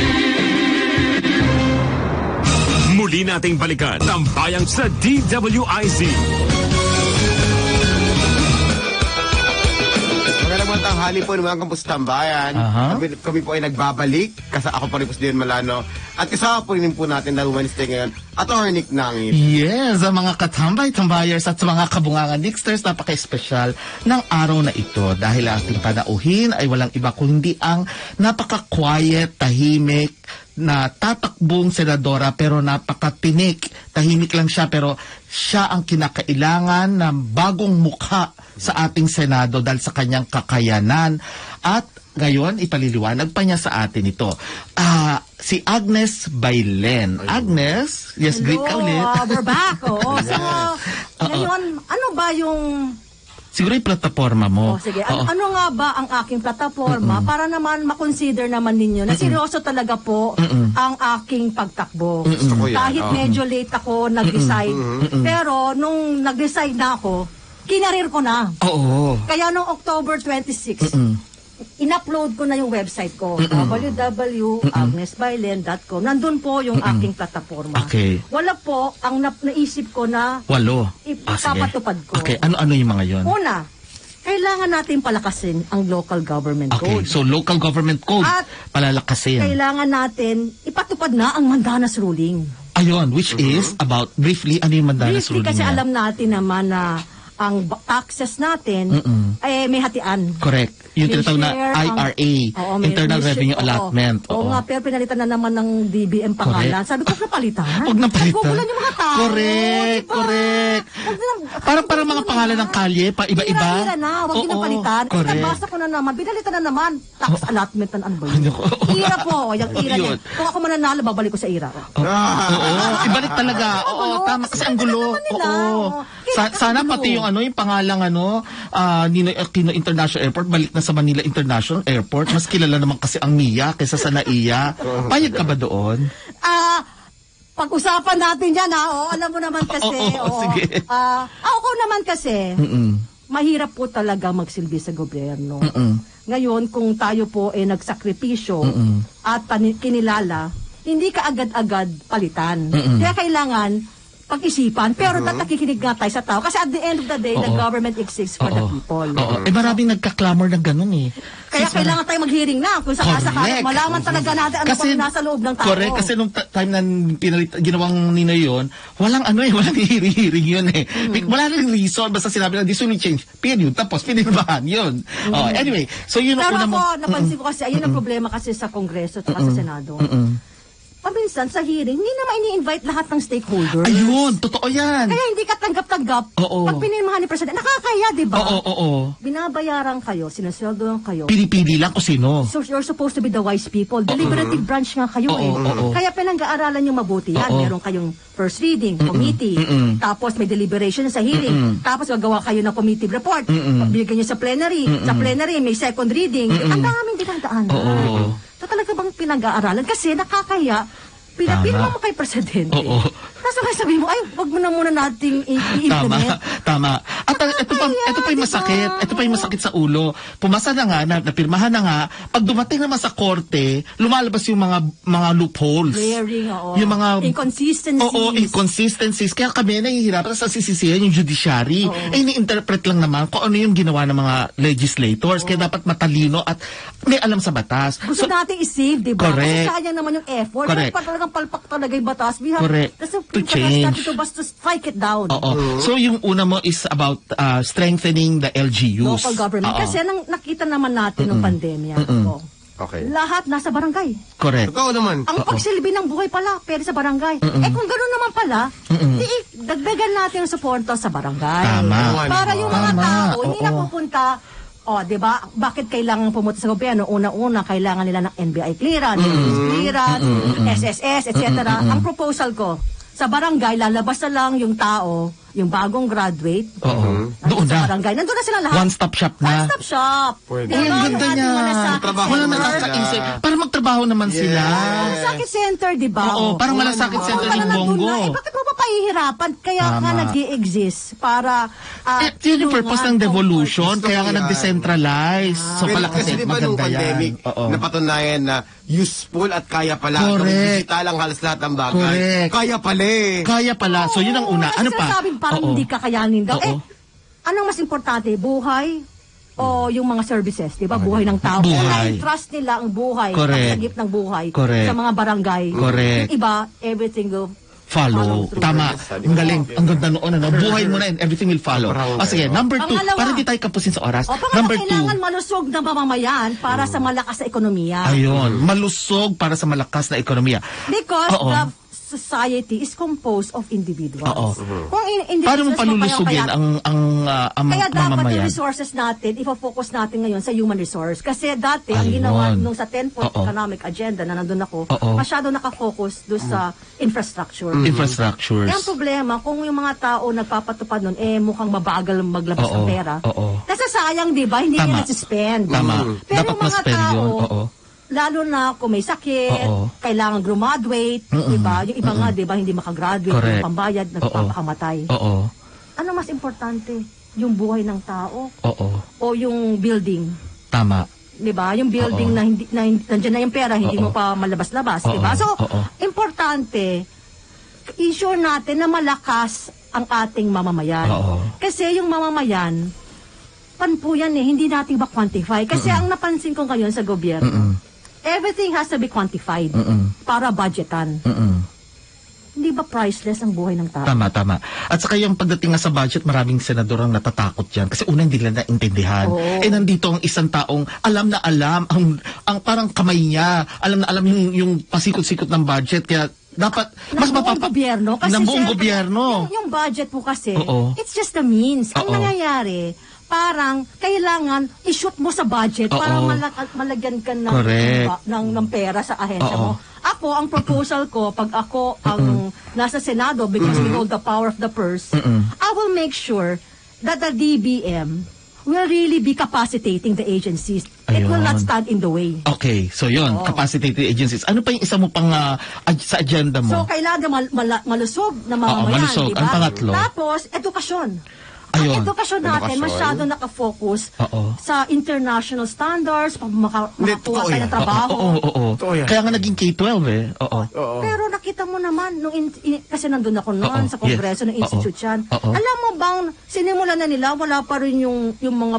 Muli nating balikan. Tambayan sa DWIZ. tanghali po ng mga kampustambayan. Kami po ay nagbabalik. Kasi ako pa rin po si Dion Malano. At kasama po rin po natin na Wednesday ngayon, Attorney Nangit. Yes, sa mga katambay-tambayers at sa mga kabungangan Nixters, napaka-espesyal ng araw na ito. Dahil ang ating panauhin ay walang iba kundi ang napaka-quiet, tahimik, na tatakbong senadora pero napakatinik. Tahimik lang siya pero siya ang kinakailangan ng bagong mukha sa ating Senado dahil sa kanyang kakayanan. At ngayon, ipaliliwanag pa niya sa atin ito. Si Agnes Baylen. Agnes, yes, greet ka ulit. We're back. So, ngayon, ano ba yung... Siguro yung plataforma mo. Sige. Ano nga ba ang aking plataforma para naman makonsider naman ninyo na seryoso talaga po ang aking pagtakbo. Kahit medyo late ako nag-decide. Pero nung nag-decide na ako, kinarir ko na. Oo. Kaya nung October 26, in-upload ko na yung website ko, www.agnesbaylen.com. Nandun po yung aking plataforma. Okay. Wala po, ang naisip ko na 8. ipapatupad ko. Okay, ano yung mga yon? Una, kailangan natin palakasin ang local government Okay, code. so local government code, At palalakasin. kailangan natin ipatupad na ang Mandanas ruling. Ayun, which is about, briefly, ano yung Mandanas Briefly, ruling kasi niya? alam natin naman na ang taxes natin ay may hatian. Correct. Yung May tinatawag na share IRA, Internal Revenue Allotment. Oo nga, pero pinalitan na naman ng DBM pangalan. Sabi ko, napalitan. Huwag na palitan. Nagkukulan yung mga tao. Correct, diba? correct. Parang mga pangalan ng kalye, pa iba-iba. Hira na, huwag yun ang palitan. Correct. Nabasa ko na naman, pinalitan na naman. Tax allotment, ano ba yun? Ira po, yung ira niya. Kung ako mananalo, babalik ko sa ira. Oo, ibalik talaga. Oo, tama. Kasi ang gulo. Oo. Sana pati yung yung pangalang Ninoy Aquino International Airport, balik na sa Manila International Airport. Mas kilala naman kasi ang MIA kaysa sa NAIA. Payag ka ba doon? Pag-usapan natin yan, alam mo naman kasi. Sige. Ako naman kasi, mahirap po talaga magsilbi sa gobyerno. Ngayon, kung tayo po nagsakripisyo at kinilala, hindi ka agad-agad palitan. Kaya kailangan pag-isipan, pero nakikinig nga tayo sa tao. Kasi at the end of the day, the government exists for the people. Maraming nagka-clamor ng ganun Kaya kailangan tayo mag-hearing na kung sakasakali. Malaman talaga natin ano pang nasa loob ng tao. Correct, kasi nung time na ginawang Ninoy yun, walang walang hearing yun Wala rin reason, basta sinabi lang, this will change. Period. Tapos, pinirmahan yun. Anyway, so yun ang pero una mo. ako, napansin ko kasi, ayun ang problema kasi sa Kongreso at sa Senado. Paminsan sa hearing, hindi naman ini-invite lahat ng stakeholders. Ayun, totoo yan. Kaya hindi ka tanggap-tanggap. Pag pinirmahan ni President, nakakaya, di ba? Oo. Binabayaran kayo, sinasweldohan kayo. Pili-pili lang kung sino. So you're supposed to be the wise people. Deliberative branch nga kayo Kaya pinag-aaralan yung mabuti yan. Meron kayong first reading, committee. Tapos may deliberation sa hearing. Tapos gagawa kayo ng committee report. Bigyan nyo sa plenary. Sa plenary, may second reading. Ang daming dinadaanan. So talaga bang pinag-aaralan? Kasi nakakaya, pinapirma mo kay Presidente. Tapos kaya sabi mo, wag mo na muna nating i-implement. Tama. At ito pa yung masakit. Ito pa yung masakit sa ulo. Pumasa na nga, napirmahan na nga. Pag dumating naman sa korte, lumalabas yung mga loopholes. Glaring, yung mga inconsistencies. Inconsistencies. Kaya kami nahihirapan sa sisisihan yung judiciary. Ini-interpret lang naman kung ano yung ginawa ng mga legislators. Kaya dapat matalino at may alam sa batas. Gusto natin i-save, di ba? Correct. Kasi sayang naman yung effort. Correct. Kaya talagang palpak talaga yung batas. Correct. To change. To strike it down. So yung una mo is about strengthening the LGUs. Local government. Kasi nakita naman natin ng pandemya. Okay. Lahat nasa barangay. Correct. Totoo naman. Ang pagsilbi ng buhay pala, pwede sa barangay. Kung gano'n naman pala, dagdagan natin ang suporta sa barangay. Tama. Para yung mga tao, hindi na pupunta, di ba? Bakit kailangan pumunta sa gobyerno? Una-una, kailangan nila ng NBI clearance, SSS, etc. Ang proposal ko, sa barangay, lalabas na lang yung tao, yung bagong graduate. Doon na. Barangay. Nandun na sila lahat. One-stop shop na. One-stop shop. Pwede. Ang ganda niya. Wala nakakaisip. Para magtrabaho naman sila. Malasakit center, di ba? Parang malasakit center yung Bongo. Bakit mo pa pahihirapan? Kaya nga nag-i-exist para... yun yung purpose ng devolution. Kaya nga nag-decentralize. So Kasi palakasin. di ba nung Maganda pandemic, yan. napatunayan na useful at kaya pala. Correct. Bisita lang halos lahat ng bagay. Correct. Kaya pala Kaya pala. So yun ang una. Ano pa? Sabing parang hindi kakayanin daw. Anong mas importante? Buhay o yung mga services, di ba? Buhay ng tao. Buhay. Trust nila ang buhay, Correct. ang sagip ng buhay Correct. sa mga barangay. Correct. Yung iba, everything will Follow. through. Tama. Ang galing. Ang ganda noon. Ano? Buhay mo na and everything will follow. Sige, number 2. Pangalawa. Para di tayo kapusin sa oras. pangalawa, Number 2. kailangan malusog na mamamayan para sa malakas na ekonomiya. Ayun. Malusog para sa malakas na ekonomiya. Because Oo. the society is composed of individuals. Oo. Kung Paano mo individuals palulusugin ang kaya dapat mamamayan? yung resources natin, ifo-focus natin ngayon sa human resource. Kasi dati, ang Ayun. ginawa nung sa 10-point Oo. economic agenda na nandun ako, Oo. masyado nakafocus doon sa infrastructure. Infrastructures. Kaya ang problema, kung yung mga tao nagpapatupad nun, mukhang mabagal maglabas Oo. ng pera. Oo. Kasi sayang, di ba? Hindi Tama. nila nag-spend. Tama. Pero Dapat yung mga ma-spend tao, yun. Oo. lalo na kung may sakit, Oo. kailangan graduate, di ba? Yung iba nga, di ba, hindi makagraduate, Correct. yung pambayad, nagpapakamatay. Oo. Ano mas importante? Yung buhay ng tao Oo. o yung building? Tama. Di ba? Yung building Oo. na hindi nandiyan na yung pera, hindi Oo. mo pa malabas-labas, di Oo. ba? So, Oo. importante i-sure natin na malakas ang ating mamamayan. Oo. Kasi yung mamamayan, po yan hindi natin ma-quantify. Kasi ang napansin ko ngayon sa gobyerno, everything has to be quantified para budgetan. Hindi ba priceless ang buhay ng tao? Tama, tama. At saka yung pagdating nga sa budget, maraming senador ang natatakot yan. Kasi una, hindi nila naintindihan. Oo. Nandito ang isang taong alam na alam, ang parang kamay niya, alam na alam yung pasikot-sikot ng budget. Kaya dapat, mas gobyerno. Kasi ng buong siyempre, gobyerno. Yung budget po kasi, Oo. it's just a means. Ang Oo. nangyayari, parang kailangan i-shoot mo sa budget Oo. para malagyan ka Correct. ng pera sa ahensya Oo. mo. Ako, ang proposal ko, pag ako ang nasa Senado, because we hold the power of the purse, I will make sure that the DBM will really be capacitating the agencies. It will Ayun. not stand in the way. Okay, so yun, Oo. capacitated agencies. Ano pa yung isa mo pang sa agenda mo? So, kailangan malusog na mamamayan, malusog. diba? Ang pangatlo? Tapos, edukasyon. Ayun. Ang edukasyon natin, masyado nakafocus Oo. sa international standards, pag makakuha totoo tayo yan. ng trabaho. Oo. Totoo yan. Kaya nga naging K-12 eh. Oo. Pero nakita mo naman, kasi nandun ako noon Oo. sa Kongreso ng Yes. Institute yan. Oo. Alam mo bang, sinimulan na nila, wala pa rin yung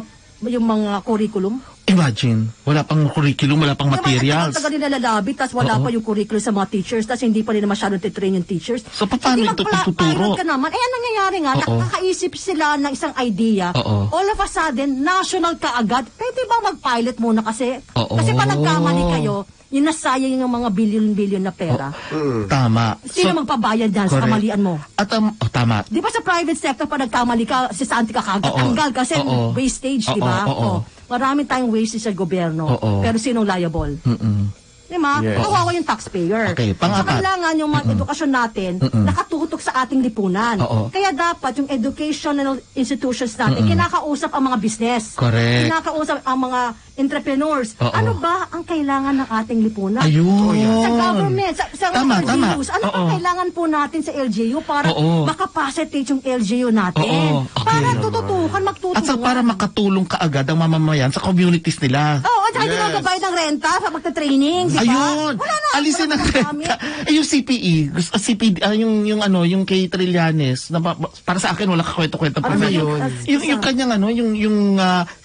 mga curriculum? Imagine, wala pang curriculum, wala pang materials. Tagal nila lalabi, tas wala Oo. pa yung curriculum sa mga teachers, tas hindi pa rin masyadong titrain yung teachers. So, paano ito tuturo? Ka naman. Ang nangyayari nga, Oo. nakakaisip sila ng isang idea. Oo. All of a sudden, national kaagad. Pwede ba mag-pilot muna kasi? Oo. Kasi pa nagkamali kayo, yung nasayang yung mga billion-billion na pera. Tama. Sino magpabayad dyan sa correct. kamalian mo? At tama. Di ba sa private sector, pa nagkamali ka, si Santi ka kagad, Oo. tanggal kasi Oo. wastage, di ba? Oo. Maraming tayong wastage sa gobyerno. Oo. Pero sinong liable? Di ba? Yes. Kawawa yung taxpayer. Okay, pang-apat. So, kailangan yung mga edukasyon natin nakatutok sa ating lipunan. Oo. Kaya dapat yung educational institutions natin, kinakausap ang mga business. Correct. Kinakausap ang mga entrepreneurs. Oo. Ano ba ang kailangan ng ating lipunan? Ayun. Sa government, sa Tama, LGUs. Ano Oo. ba kailangan po natin sa LGU para Oo. makapacitate yung LGU natin? Oo. Okay. Para tututukan, magtutulungan. At sa para makatulong kaagad ang mamamayan sa communities nila. Oo, at saka hindi magbabayad ng renta sa magta-training, di ba? Ayun. Wala na. Alisin wala ang na renta. gamit. Yung CPE, CPD, yung kay Trillanes, na para sa akin wala kakwento-kwento pa Ano na yun? yung kanyang yung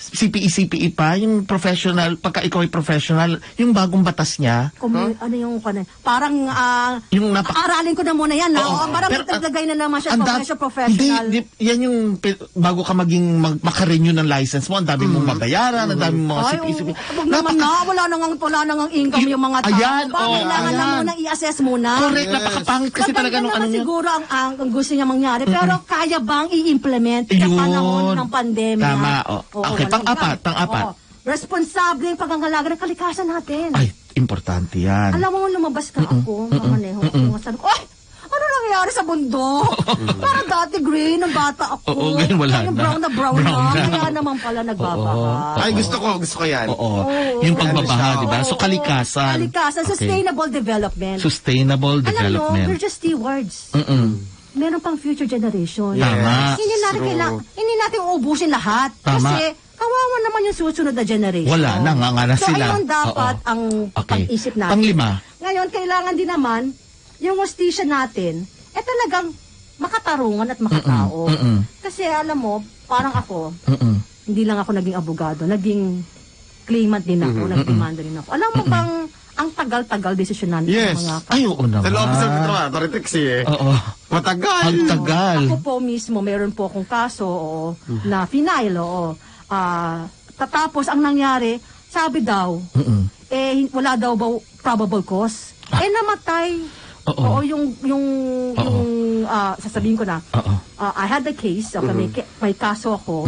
CPE pa, yung professional, pagka ikaw ay professional, yung bagong batas niya. Ano yung parang Yung aralin ko na muna yan. Oo. Parang Pero, naglagay na naman siya ang professional. Hindi, yan yung bago ka maka-renew ng license mo, ang dami mong mabayaran, ang dami mong mga Ay, CPE. wag naman na, wala nang income yung mga tao. Ayan, Kailangan na ayan. muna i-assess muna. Correct, napakapangit kasi talaga nung ano naman niya. siguro ang gusto niya mangyari. Pero kaya bang i-implement sa Yun. panahon ng pandemya? Tama, okay, walang pang-apat. Oo. Responsable yung pangangalaga ng kalikasan natin. Ay, importante yan. Alam mo, lumabas ka ako, mamaneho ako. Sabi ko, ay, ano nangyayari sa bundok? Parang dati green, ng bata ako. Oo, ganyan wala Ngayon, na. brown na. Brown na. Kaya naman pala nagbabaha. Ay, gusto ko yan. Oo. Yung pagbabaha, di ba? So, kalikasan. Kalikasan, Okay. sustainable development. Sustainable Alam mo, development. they're just stewards. Meron pang future generation. Tama. Hindi natin uubusin lahat. Tama. Kasi, kawawa naman yung susunod na generation. Wala na, nga na So, sila. ayun dapat Oo. ang Okay. pag-isip natin. Panglima. Ngayon, kailangan din naman, yung hostisya natin, talagang makatarungan at makatao. Kasi alam mo, parang ako, hindi lang ako naging abogado, naging claimant din ako, nagdemanda din ako. Alam mo bang, ang tagal-tagal desisyonan ng mga kaso. Ay, oo naman. Sa loob sa Toritex Oo. Matagal. Ang tagal. Ako po mismo, meron po akong kaso na final. Tatapos, ang nangyari, sabi daw, wala daw ba probable cause. Namatay. Oo, yung sasabihin ko na, I had the case, okay, may kaso ako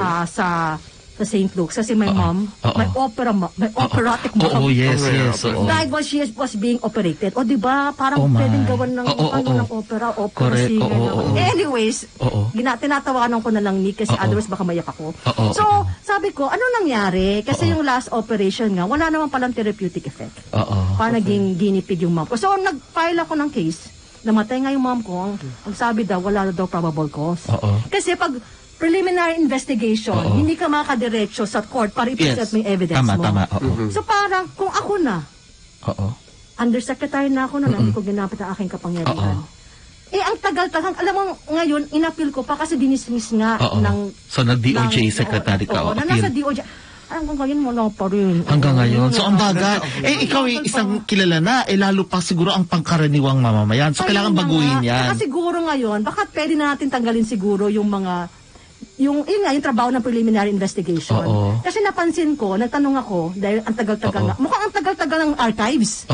sa St. Luke's kasi my mom, my operatic mom. Yes. Dahil she was being operated. O diba, parang pwedeng gawan ng opera singer. Anyways, tinatawanan ko na lang ni kasi otherwise baka mayak ako. So, sabi ko, ano nangyari? Kasi yung last operation nga, wala naman palang therapeutic effect. Parang naging guinea pig yung mom ko. So, nag-file ako ng case. Namatay nga yung mom ko. Ang sabi daw, wala daw probable cause. Kasi pag preliminary investigation, hindi ka makadiretso sa court para i-present mo yung evidence mo. Tama. So parang, kung ako na, undersecretary na ako na, hindi ko ginamit ang aking kapangyarihan. Ang tagal-tagal, alam mo, ngayon, inapil ko pa kasi dinismiss nga ng... So, nag-DOJ secretary ka. Na nasa DOJ. Hanggang ngayon mo na pa rin. Hanggang ngayon. So, ang bagal. Ikaw isang kilala na, lalo pa siguro ang pangkaraniwang mamamayan. So, kailangan baguhin yan. Saka siguro ngayon, baka pwede na natin tanggalin siguro yung mga yung trabaho ng preliminary investigation. Kasi napansin ko, nagtanong ako, dahil ang tagal-tagal na, mukhang ang tagal-tagal ng archives.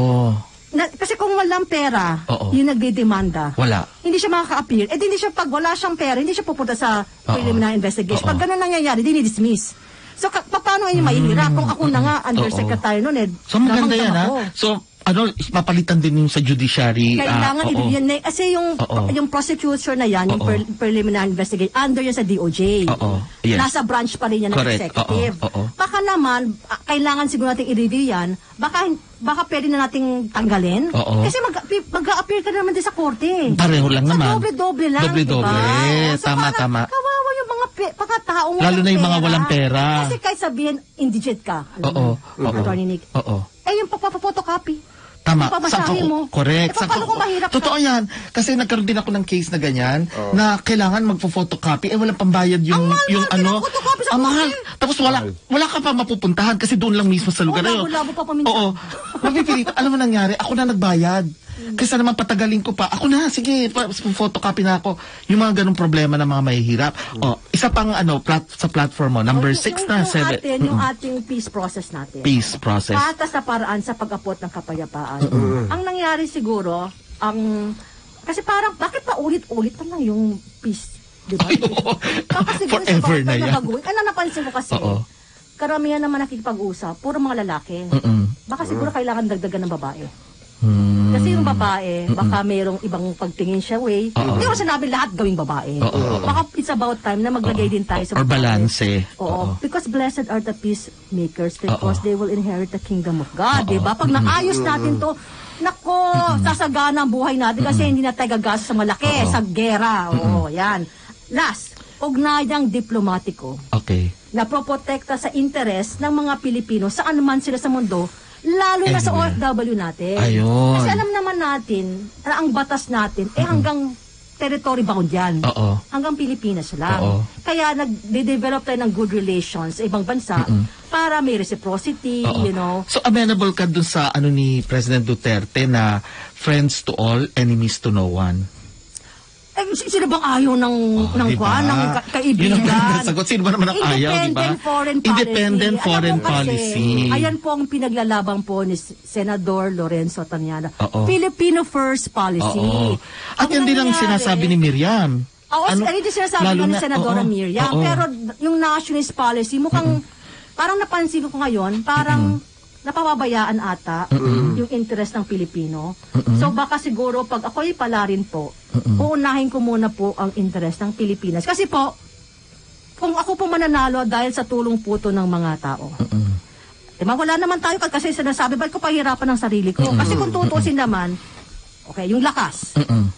Kasi kung walang pera, yung nagdidemanda, hindi siya makaka-appear. Hindi siya, pag wala siyang pera, hindi siya pupunta sa preliminary investigation. Pag ganun nangyayari, dinidismiss. So, paano ngayon mahihirap? Kung ako na nga, undersecretary nun, so, maganda yan, ha? So, papalitan din yung sa judiciary. Kailangan yan. Kasi yung prosecution na yan, yung preliminary investigation, under yan sa DOJ. Yes. Nasa branch pa rin yan ng executive. Baka naman, kailangan siguro natin i-review yan. Baka pwede na nating tanggalin. Kasi mag-a-appear ka naman din sa korte. Pareho lang naman. Doble-doble lang. Doble-doble. So, tama. Kawawa yung mga taong lalo na yung mga walang pera. Kasi kahit sabihin, indigent ka. Attorney Nick. Yung pagpapapotocopy. Tama. Mo. Correct. Paano kung mahirap ka? Totoo yan. Kasi nagkaroon din ako ng case na ganyan, na kailangan magpo-photocopy, walang pambayad yung ang mahal. Tapos wala ka pa mapupuntahan kasi doon lang mismo sa lugar na yun. Labo pa paminsan. Mapipilit. Alam mo nangyari, ako na nagbayad. Kasi naman patagalin ko pa. Ako na, sige, photocopy na ako. Yung mga ganong problema ng mga mahihirap. Isa pang sa platform mo, number 6 na 7. Yung ating peace process natin. Peace process. Patas sa paraan sa pag-apot ng kapayapaan. Ang nangyari siguro, kasi parang, bakit pa ulit-ulit na lang yung peace? Diba? Forever na yan. Napansin ko kasi, karamihan naman nakikipag-usap, puro mga lalaki. Baka siguro kailangan dagdagan ng babae. Kasi yung babae, baka mayroong ibang pagtingin siya way. Hindi ko sinabi lahat gawing babae. Baka it's about time na maglagay din tayo sa babae. Or balance. Because blessed are the peacemakers because they will inherit the kingdom of God. Diba? Pag naayos natin to, nako, sasagana ang buhay natin kasi hindi na tayo gagastos sa malaki, sa gera. Yan. Last, ugnayang diplomatiko. Na proprotekta sa interes ng mga Pilipino saan man sila sa mundo, lalo na sa OFW natin. Kasi alam naman natin na ang batas natin hanggang territory bound yan. Hanggang Pilipinas lang. Kaya nagde-develop tayo ng good relations sa ibang bansa para may reciprocity, So amenable ka dun sa ni President Duterte na friends to all, enemies to no one? Sino bang ayaw ng kaibigan? Sino ba naman ang ayaw, diba? Independent foreign policy. Ayan po ang pinaglalaban po ni Senador Lorenzo Tanyada. Filipino first policy. At yan din ang sinasabi ni Miriam. Yan din sinasabi ni Senadora Miriam. Pero yung nationalist policy, mukhang, parang napansin ko ngayon, parang napapabayaan ata yung interest ng Pilipino. So baka siguro pag ako'y pala rin po, uunahin ko muna po ang interest ng Pilipinas. Kasi po, kung ako po mananalo dahil sa tulong po to ng mga tao, diba, wala naman tayo kasi sinasabi, ba't ko pahirapan ng sarili ko? Kasi kung tutusin naman, yung lakas.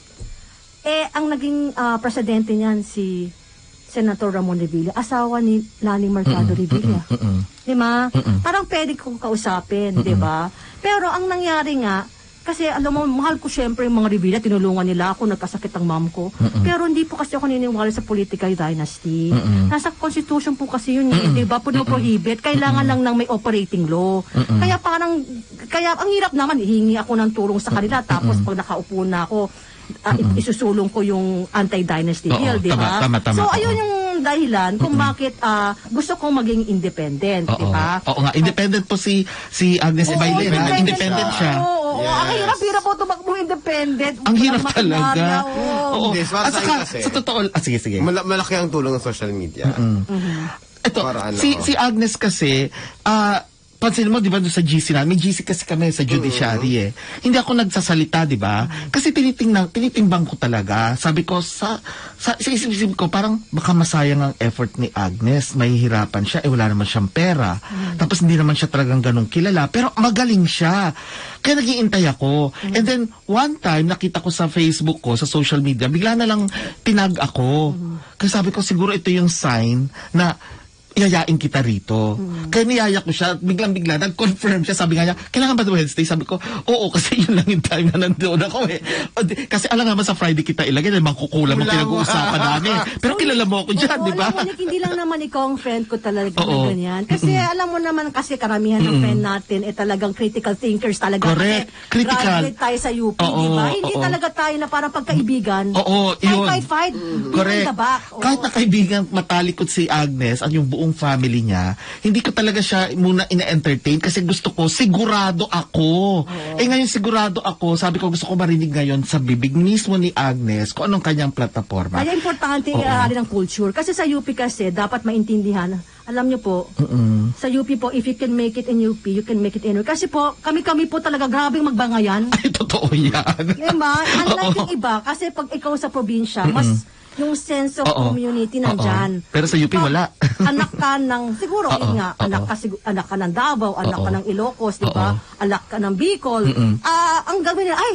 Ang naging presidente niyan si Senator Ramon Revilla, asawa ni Lani Mercado Revilla. Diba? Parang pwede kong kausapin, diba? Pero ang nangyari nga, Kasi alam mo, mahal ko syempre yung mga Revilla, tinulungan nila ako, nagkasakit ang mom ko. Pero hindi po kasi ako naniniwala sa political dynasty. Nasa constitution po kasi yun, di ba? Prohibit. Kailangan lang ng may operating law. Kaya ang hirap naman, hihingi ako ng tulong sa kanila, tapos pag nakaupo na ako, isusulong ko yung anti-dynasty bill, di ba? Tama. So, ayun yung dahilan kung bakit gusto kong maging independent, di ba? Oo nga, independent po si Agnes Ibayle. Independent siya. Oo, ang hirap-hirap po tumakbo independent. Ang hirap talaga. Oo. At saka, sa totoo, sige. Malaki ang tulong ng social media. Ito, si Agnes kasi, pansin mo, di ba, sa GC namin, may GC kasi kami sa judiciary Hindi ako nagsasalita, di ba? Kasi tinitimbang ko talaga. Sabi ko, sa isip-isip ko, parang baka masayang ang effort ni Agnes. Mahihirapan siya, wala naman siyang pera. Tapos hindi naman siya talagang ganun kilala. Pero magaling siya. Kaya nag-iintay ako. And then, one time, nakita ko sa Facebook ko, sa social media, bigla na lang tinag ako. Kasi sabi ko, siguro ito yung sign na yayain kita rito. Kaya niyaya ko siya, biglang-bigla, nag-confirm siya, sabi nga niya, kailangan ba Wednesday? Sabi ko, oo, kasi yun lang yung time na nandoon ako Kasi alam nga sa Friday kita ilagay, mangkukulam ang pinag-uusapan namin. Pero kilala mo ako dyan, di ba? Alam mo, hindi lang naman ikaw ang friend ko talaga na ganyan. Kasi alam mo naman kasi karamihan ng friend natin talagang critical thinkers talaga. Correct. Critical. Graduate tayo sa UP, di ba? Hindi talaga tayo na parang pagkaibigan. Fight. Correct. Kahit na kaibigan matalikot si Agnes, ang yung buong family niya, hindi ko talaga siya muna ina-entertain kasi gusto ko, sigurado ako. Ngayon sigurado ako, sabi ko gusto ko marinig ngayon sa bibig mismo ni Agnes kung anong kanyang plataforma. Kaya importante rin ang culture. Kasi sa UP kasi, dapat maintindihan, alam niyo po, sa UP po, if you can make it in UP, you can make it anywhere. Kasi po, kami po talaga grabing magbangayan. Ay, totoo yan. Diba? Unlike yung iba, kasi pag ikaw sa probinsya, mas yung sense of community nandyan. Pero sa UP wala. Anak ka ng, siguro, anak ka ng Davao, anak ka ng Ilocos, di ba? Anak ka ng Bicol. Ang gawin nila,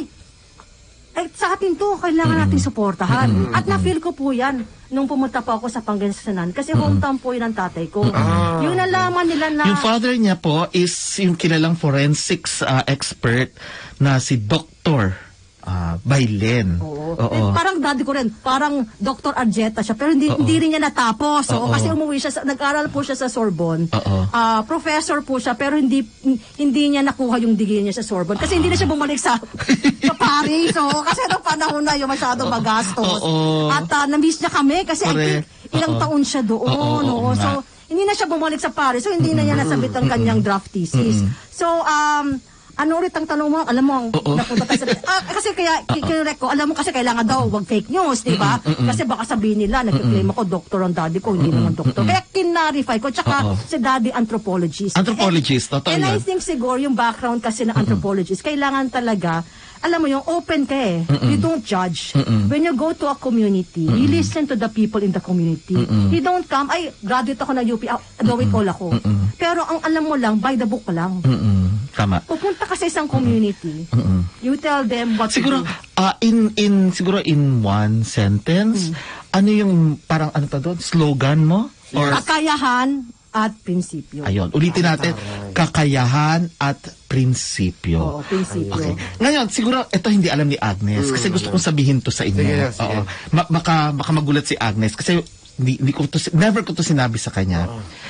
sa atin to, kailangan natin suportahan. At na-feel ko po yan nung pumunta po ako sa Pangasinan. Kasi hometown po yun ang tatay ko. Yung nalaman nila na... Yung father niya po is yung kilalang forensics expert na si Dr. Baylen. Parang daddy ko rin, parang Dr. Arjeta siya, pero hindi rin niya natapos. Kasi umuwi siya, nag-aral po siya sa Sorbonne. Professor po siya, pero hindi niya nakuha yung degree niya sa Sorbonne. Kasi hindi na siya bumalik sa Paris. Kasi noong panahon na yung masyadong magastos. At na-miss niya kami kasi I think ilang taon siya doon. So, hindi na siya bumalik sa Paris. So, hindi na niya nasabit ang kanyang draft thesis. So, ano ulit ang tanong mo? Alam mo, napunta tayo sa... kasi kaya, kinurek ko, alam mo kasi kailangan daw, wag fake news, di ba? Kasi baka sabihin nila, nag-claim ako, doktor ang daddy ko, hindi naman doktor. Kaya kinarify ko, tsaka si daddy anthropologist. Anthropologist, totoo And yan. I think siguro yung background kasi ng anthropologist, kailangan talaga, alam mo yung open ka You don't judge. When you go to a community, you listen to the people in the community. You don't come, graduate ako ng UP, know it all ako. Pero ang alam mo lang, by the book ka lang. Tama. Pupunta ka sa isang community. You tell them what siguro, to do. Siguro in one sentence, ano yung parang ano pa doon? Slogan mo? Or Kakayahan at prinsipyo. Ayun, ulitin natin. Kakayahan at prinsipyo. Oo, prinsipyo. Okay. Ngayon, siguro, ito hindi alam ni Agnes. Kasi gusto kong sabihin to sa inyo. Sige. Baka magulat si Agnes. Kasi never ko to sinabi sa kanya.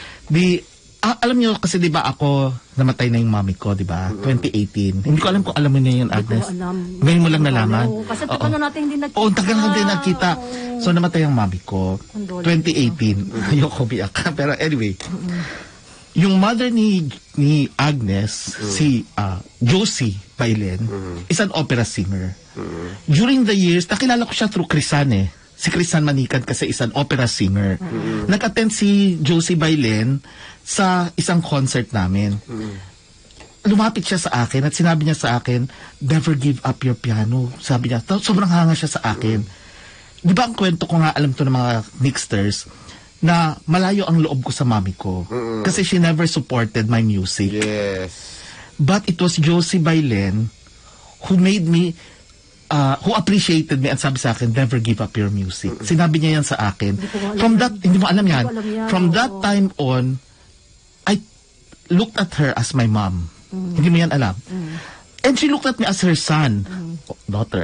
Alam niyo kasi 'di ba ako namatay na yung mommy ko, 'di ba? 2018. Hindi ko alam kung alam mo niya yun, Agnes. Ngayon mo lang nalaman. Kasi tagal na natin hindi nagkita. Tagal na din nagkita. So namatay ang mommy ko 2018. Ayoko biyak. Pero anyway, yung mother ni Agnes, si Josie Baylen, is an opera singer. During the years, nakilala ko siya through Crisan Si Crisan Manikan kasi is an opera singer. Nag-attend si Josie Baylen sa isang concert namin. Lumapit siya sa akin at sinabi niya sa akin, never give up your piano. Sabi niya, sobrang hanga siya sa akin. Di ba ang kwento ko nga, alam to ng mga mixters, na malayo ang loob ko sa mami ko. Kasi she never supported my music. Yes. But it was Josie Baylen who made me, who appreciated me at sabi sa akin, never give up your music. Sinabi niya yan sa akin. Hindi mo alam yan. From that time on, I looked at her as my mom. Hindi mo yan alam. And she looked at me as her son. Daughter.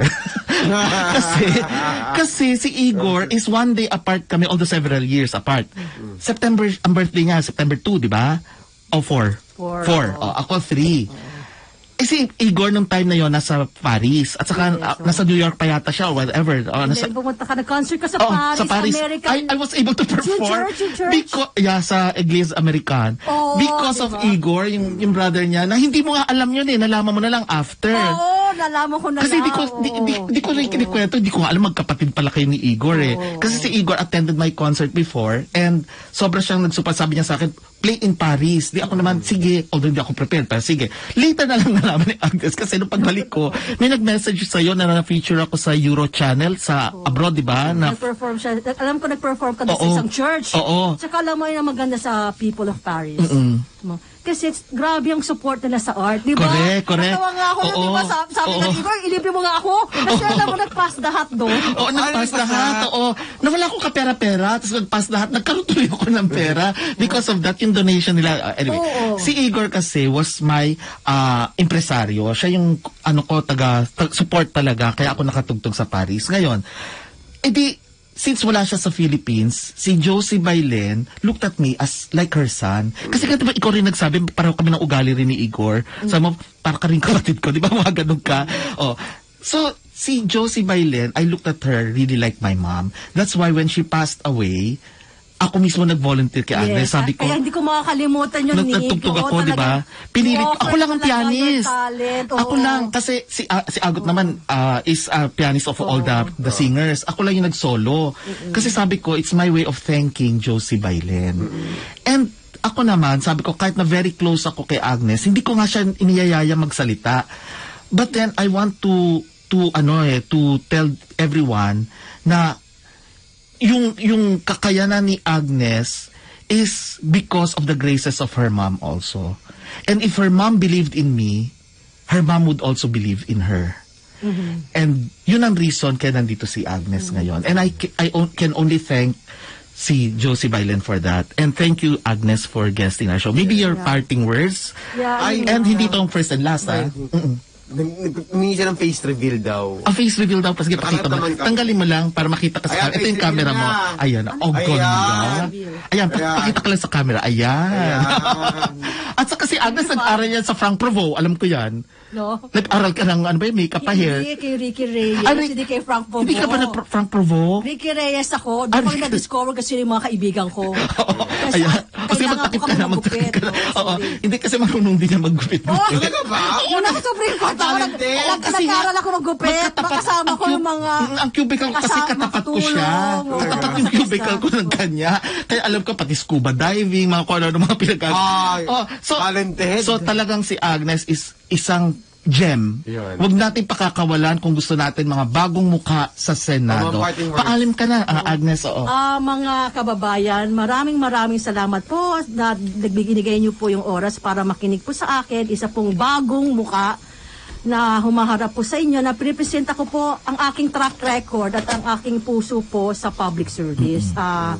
kasi si Igor is one day apart kami, although several years apart. September, ang birthday niya, September 2, di ba? O 4? 4. Ako 3. Eh si Igor nung time na yon nasa Paris. At saka nasa New York pa yata siya or whatever. Then pumunta ka, nag-concert ka sa Paris, sa Paris. American. I was able to perform. Church. Because, sa Iglesia American. Because of Igor, yung brother niya, na hindi mo nga alam yun eh. Nalaman mo na lang after. Nalaman ko na kasi di ko rin kinikwento, di ko nga alam magkapatid pala kayo ni Igor eh. Kasi si Igor attended my concert before and sobra siyang nagsupa, sabi niya sa akin, play in Paris. Di ako naman, sige, although hindi ako prepared, pero sige. Later na lang nalaman ni Agnes kasi nung pagbalik ko, may nag-message sa'yo na na-feature ako sa Euro Channel sa abroad, di ba? Nag-perform siya. Alam ko nag-perform ka sa isang church. Oo. Tsaka alam mo yun ang maganda sa people of Paris. Kasi grabe ang support nila sa art, di ba? Correct. Natawa nga ako, di ba? Sabi ng Igor, ilipin mo nga ako. Kasi alam mo, nag-pass the hat doon. Oo, nag-pass the hat. Oo. Nawala akong kapera-pera, tapos nag-pass the hat. Nagkaroon tuloy ako ng pera. Because of that, yung donation nila. Anyway, si Igor kasi was my impresaryo. Siya yung, support talaga. Kaya ako nakatugtog sa Paris. Ngayon, since wala siya sa Philippines, si Josie Bailen looked at me as like her son. Kasi diba, ikaw rin nagsabi, pareho kami ng ugali rin ni Igor. Sabi mo, para ka rin kapatid ko. Di ba, mga ganun ka? So, si Josie Bailen, I looked at her really like my mom. That's why when she passed away, ako mismo nag-volunteer kay Agnes. Sabi ko, kaya hindi ko makakalimutan yun, Nick. Nagtugtog ako, di ba? Pinili ko, ako lang ang pianist. Ako lang, kasi si Agot naman is a pianist of all the singers. Ako lang yung nag-solo. Kasi sabi ko, it's my way of thanking Josie Bailen. And ako naman, sabi ko, kahit na very close ako kay Agnes, hindi ko nga siya iniyayaya magsalita. But then, I want to tell everyone na yung kakayanan ni Agnes is because of the graces of her mom also. And if her mom believed in me, her mom would also believe in her. And yun ang reason kaya nandito si Agnes ngayon. And I can only thank si Josie Bailen for that. And thank you, Agnes, for guesting our show. Maybe your parting words. And hindi itong first and last, ha? Humingi siya ng face reveal daw. Face reveal daw. Sige, pakita mo. Tanggalin mo lang para makita ka sa camera. Ito yung camera mo. Ayan. Ganda. Ayan, pakita ka lang sa camera. Ayan. At saka si Agnes, nag-aral yan sa Frank Provo. Alam ko yan. No? Nag-aral ka ng, makeup pa hair. Hindi kay Ricky Reyes. Hindi kay Frank Provo. Hindi ka ba Frank Provo? Ricky Reyes ako. Doon ko na-discover kasi yung mga kaibigan ko. Ayan. Kasi magtakip ka na. Hindi kasi marunong din na maggupit. Talaga ba? Una sa Supreme Court ako. Nag-aral ako maggupit. Makasama ko yung mga ang cubicle kasi katapat ko siya. Katapat yung cubicle ko ng kanya. Kaya alam ko, pati scuba diving, mga kung ano mga pinagagawa. So talagang si Agnes is isang gem. Huwag natin pakakawalan kung gusto natin mga bagong mukha sa Senado. Paalim ka na, Agnes. Mga kababayan, maraming salamat po na nagbigay niyo po yung oras para makinig po sa akin. Isa pong bagong mukha na humaharap po sa inyo na pinipresenta ko po ang aking track record at ang aking puso po sa public service.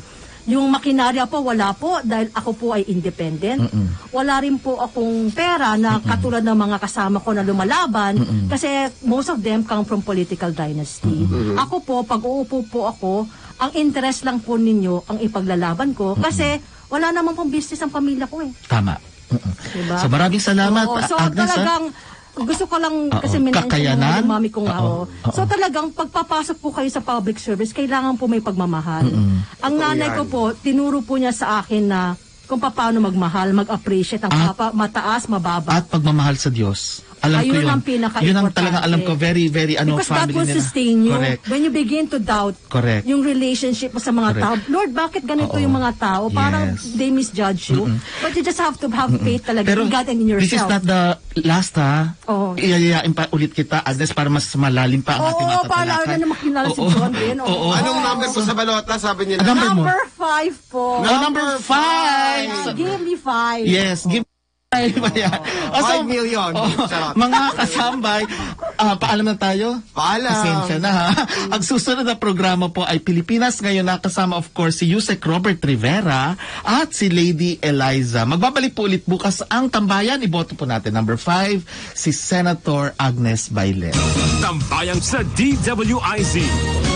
Yung makinarya po, wala po dahil ako po ay independent. Wala rin po akong pera na katulad ng mga kasama ko na lumalaban kasi most of them come from political dynasty. Ako po, pag uupo po ako, ang interest lang po ninyo ang ipaglalaban ko kasi wala namang pong business ang pamilya ko eh. Tama. Diba? So maraming salamat, So Agnes. talagang gusto ko lang kasi minention ng mami kong So talagang pagpapasok po kayo sa public service, kailangan po may pagmamahal. Ang nanay ko po, tinuro po niya sa akin na kung paano magmahal, mag-appreciate ang mataas, mababa. At pagmamahal sa Diyos. Alam ko yun. Ang pinaka-importante. Yun ang talagang alam ko. Very, very, because that will sustain you. Correct. When you begin to doubt yung relationship mo sa mga tao. Lord, bakit ganito yung mga tao? Parang they misjudge you. But you just have to have faith talaga in God and in yourself. This is not the last, ha? Iyayain pa ulit kita, Agnes, para mas malalim pa ang ating matatalakay. Para lalo na makilala si John din. Anong number po sa balota, sabi niya? Number 5 po. Number 5! Give me 5. Yes, give Ay, ba yan? 5 million. Charot. Mga kasambay, paalam na tayo? Paalam. Pasensya na ha. Ang susunod na programa po ay Pilipinas Ngayon, nakasama of course si Yusek Robert Rivera at si Lady Eliza. Magbabalik po ulit bukas ang tambayan. Iboto po natin. Number 5, si Senator Agnes Bailey. Tambayang sa DWIZ.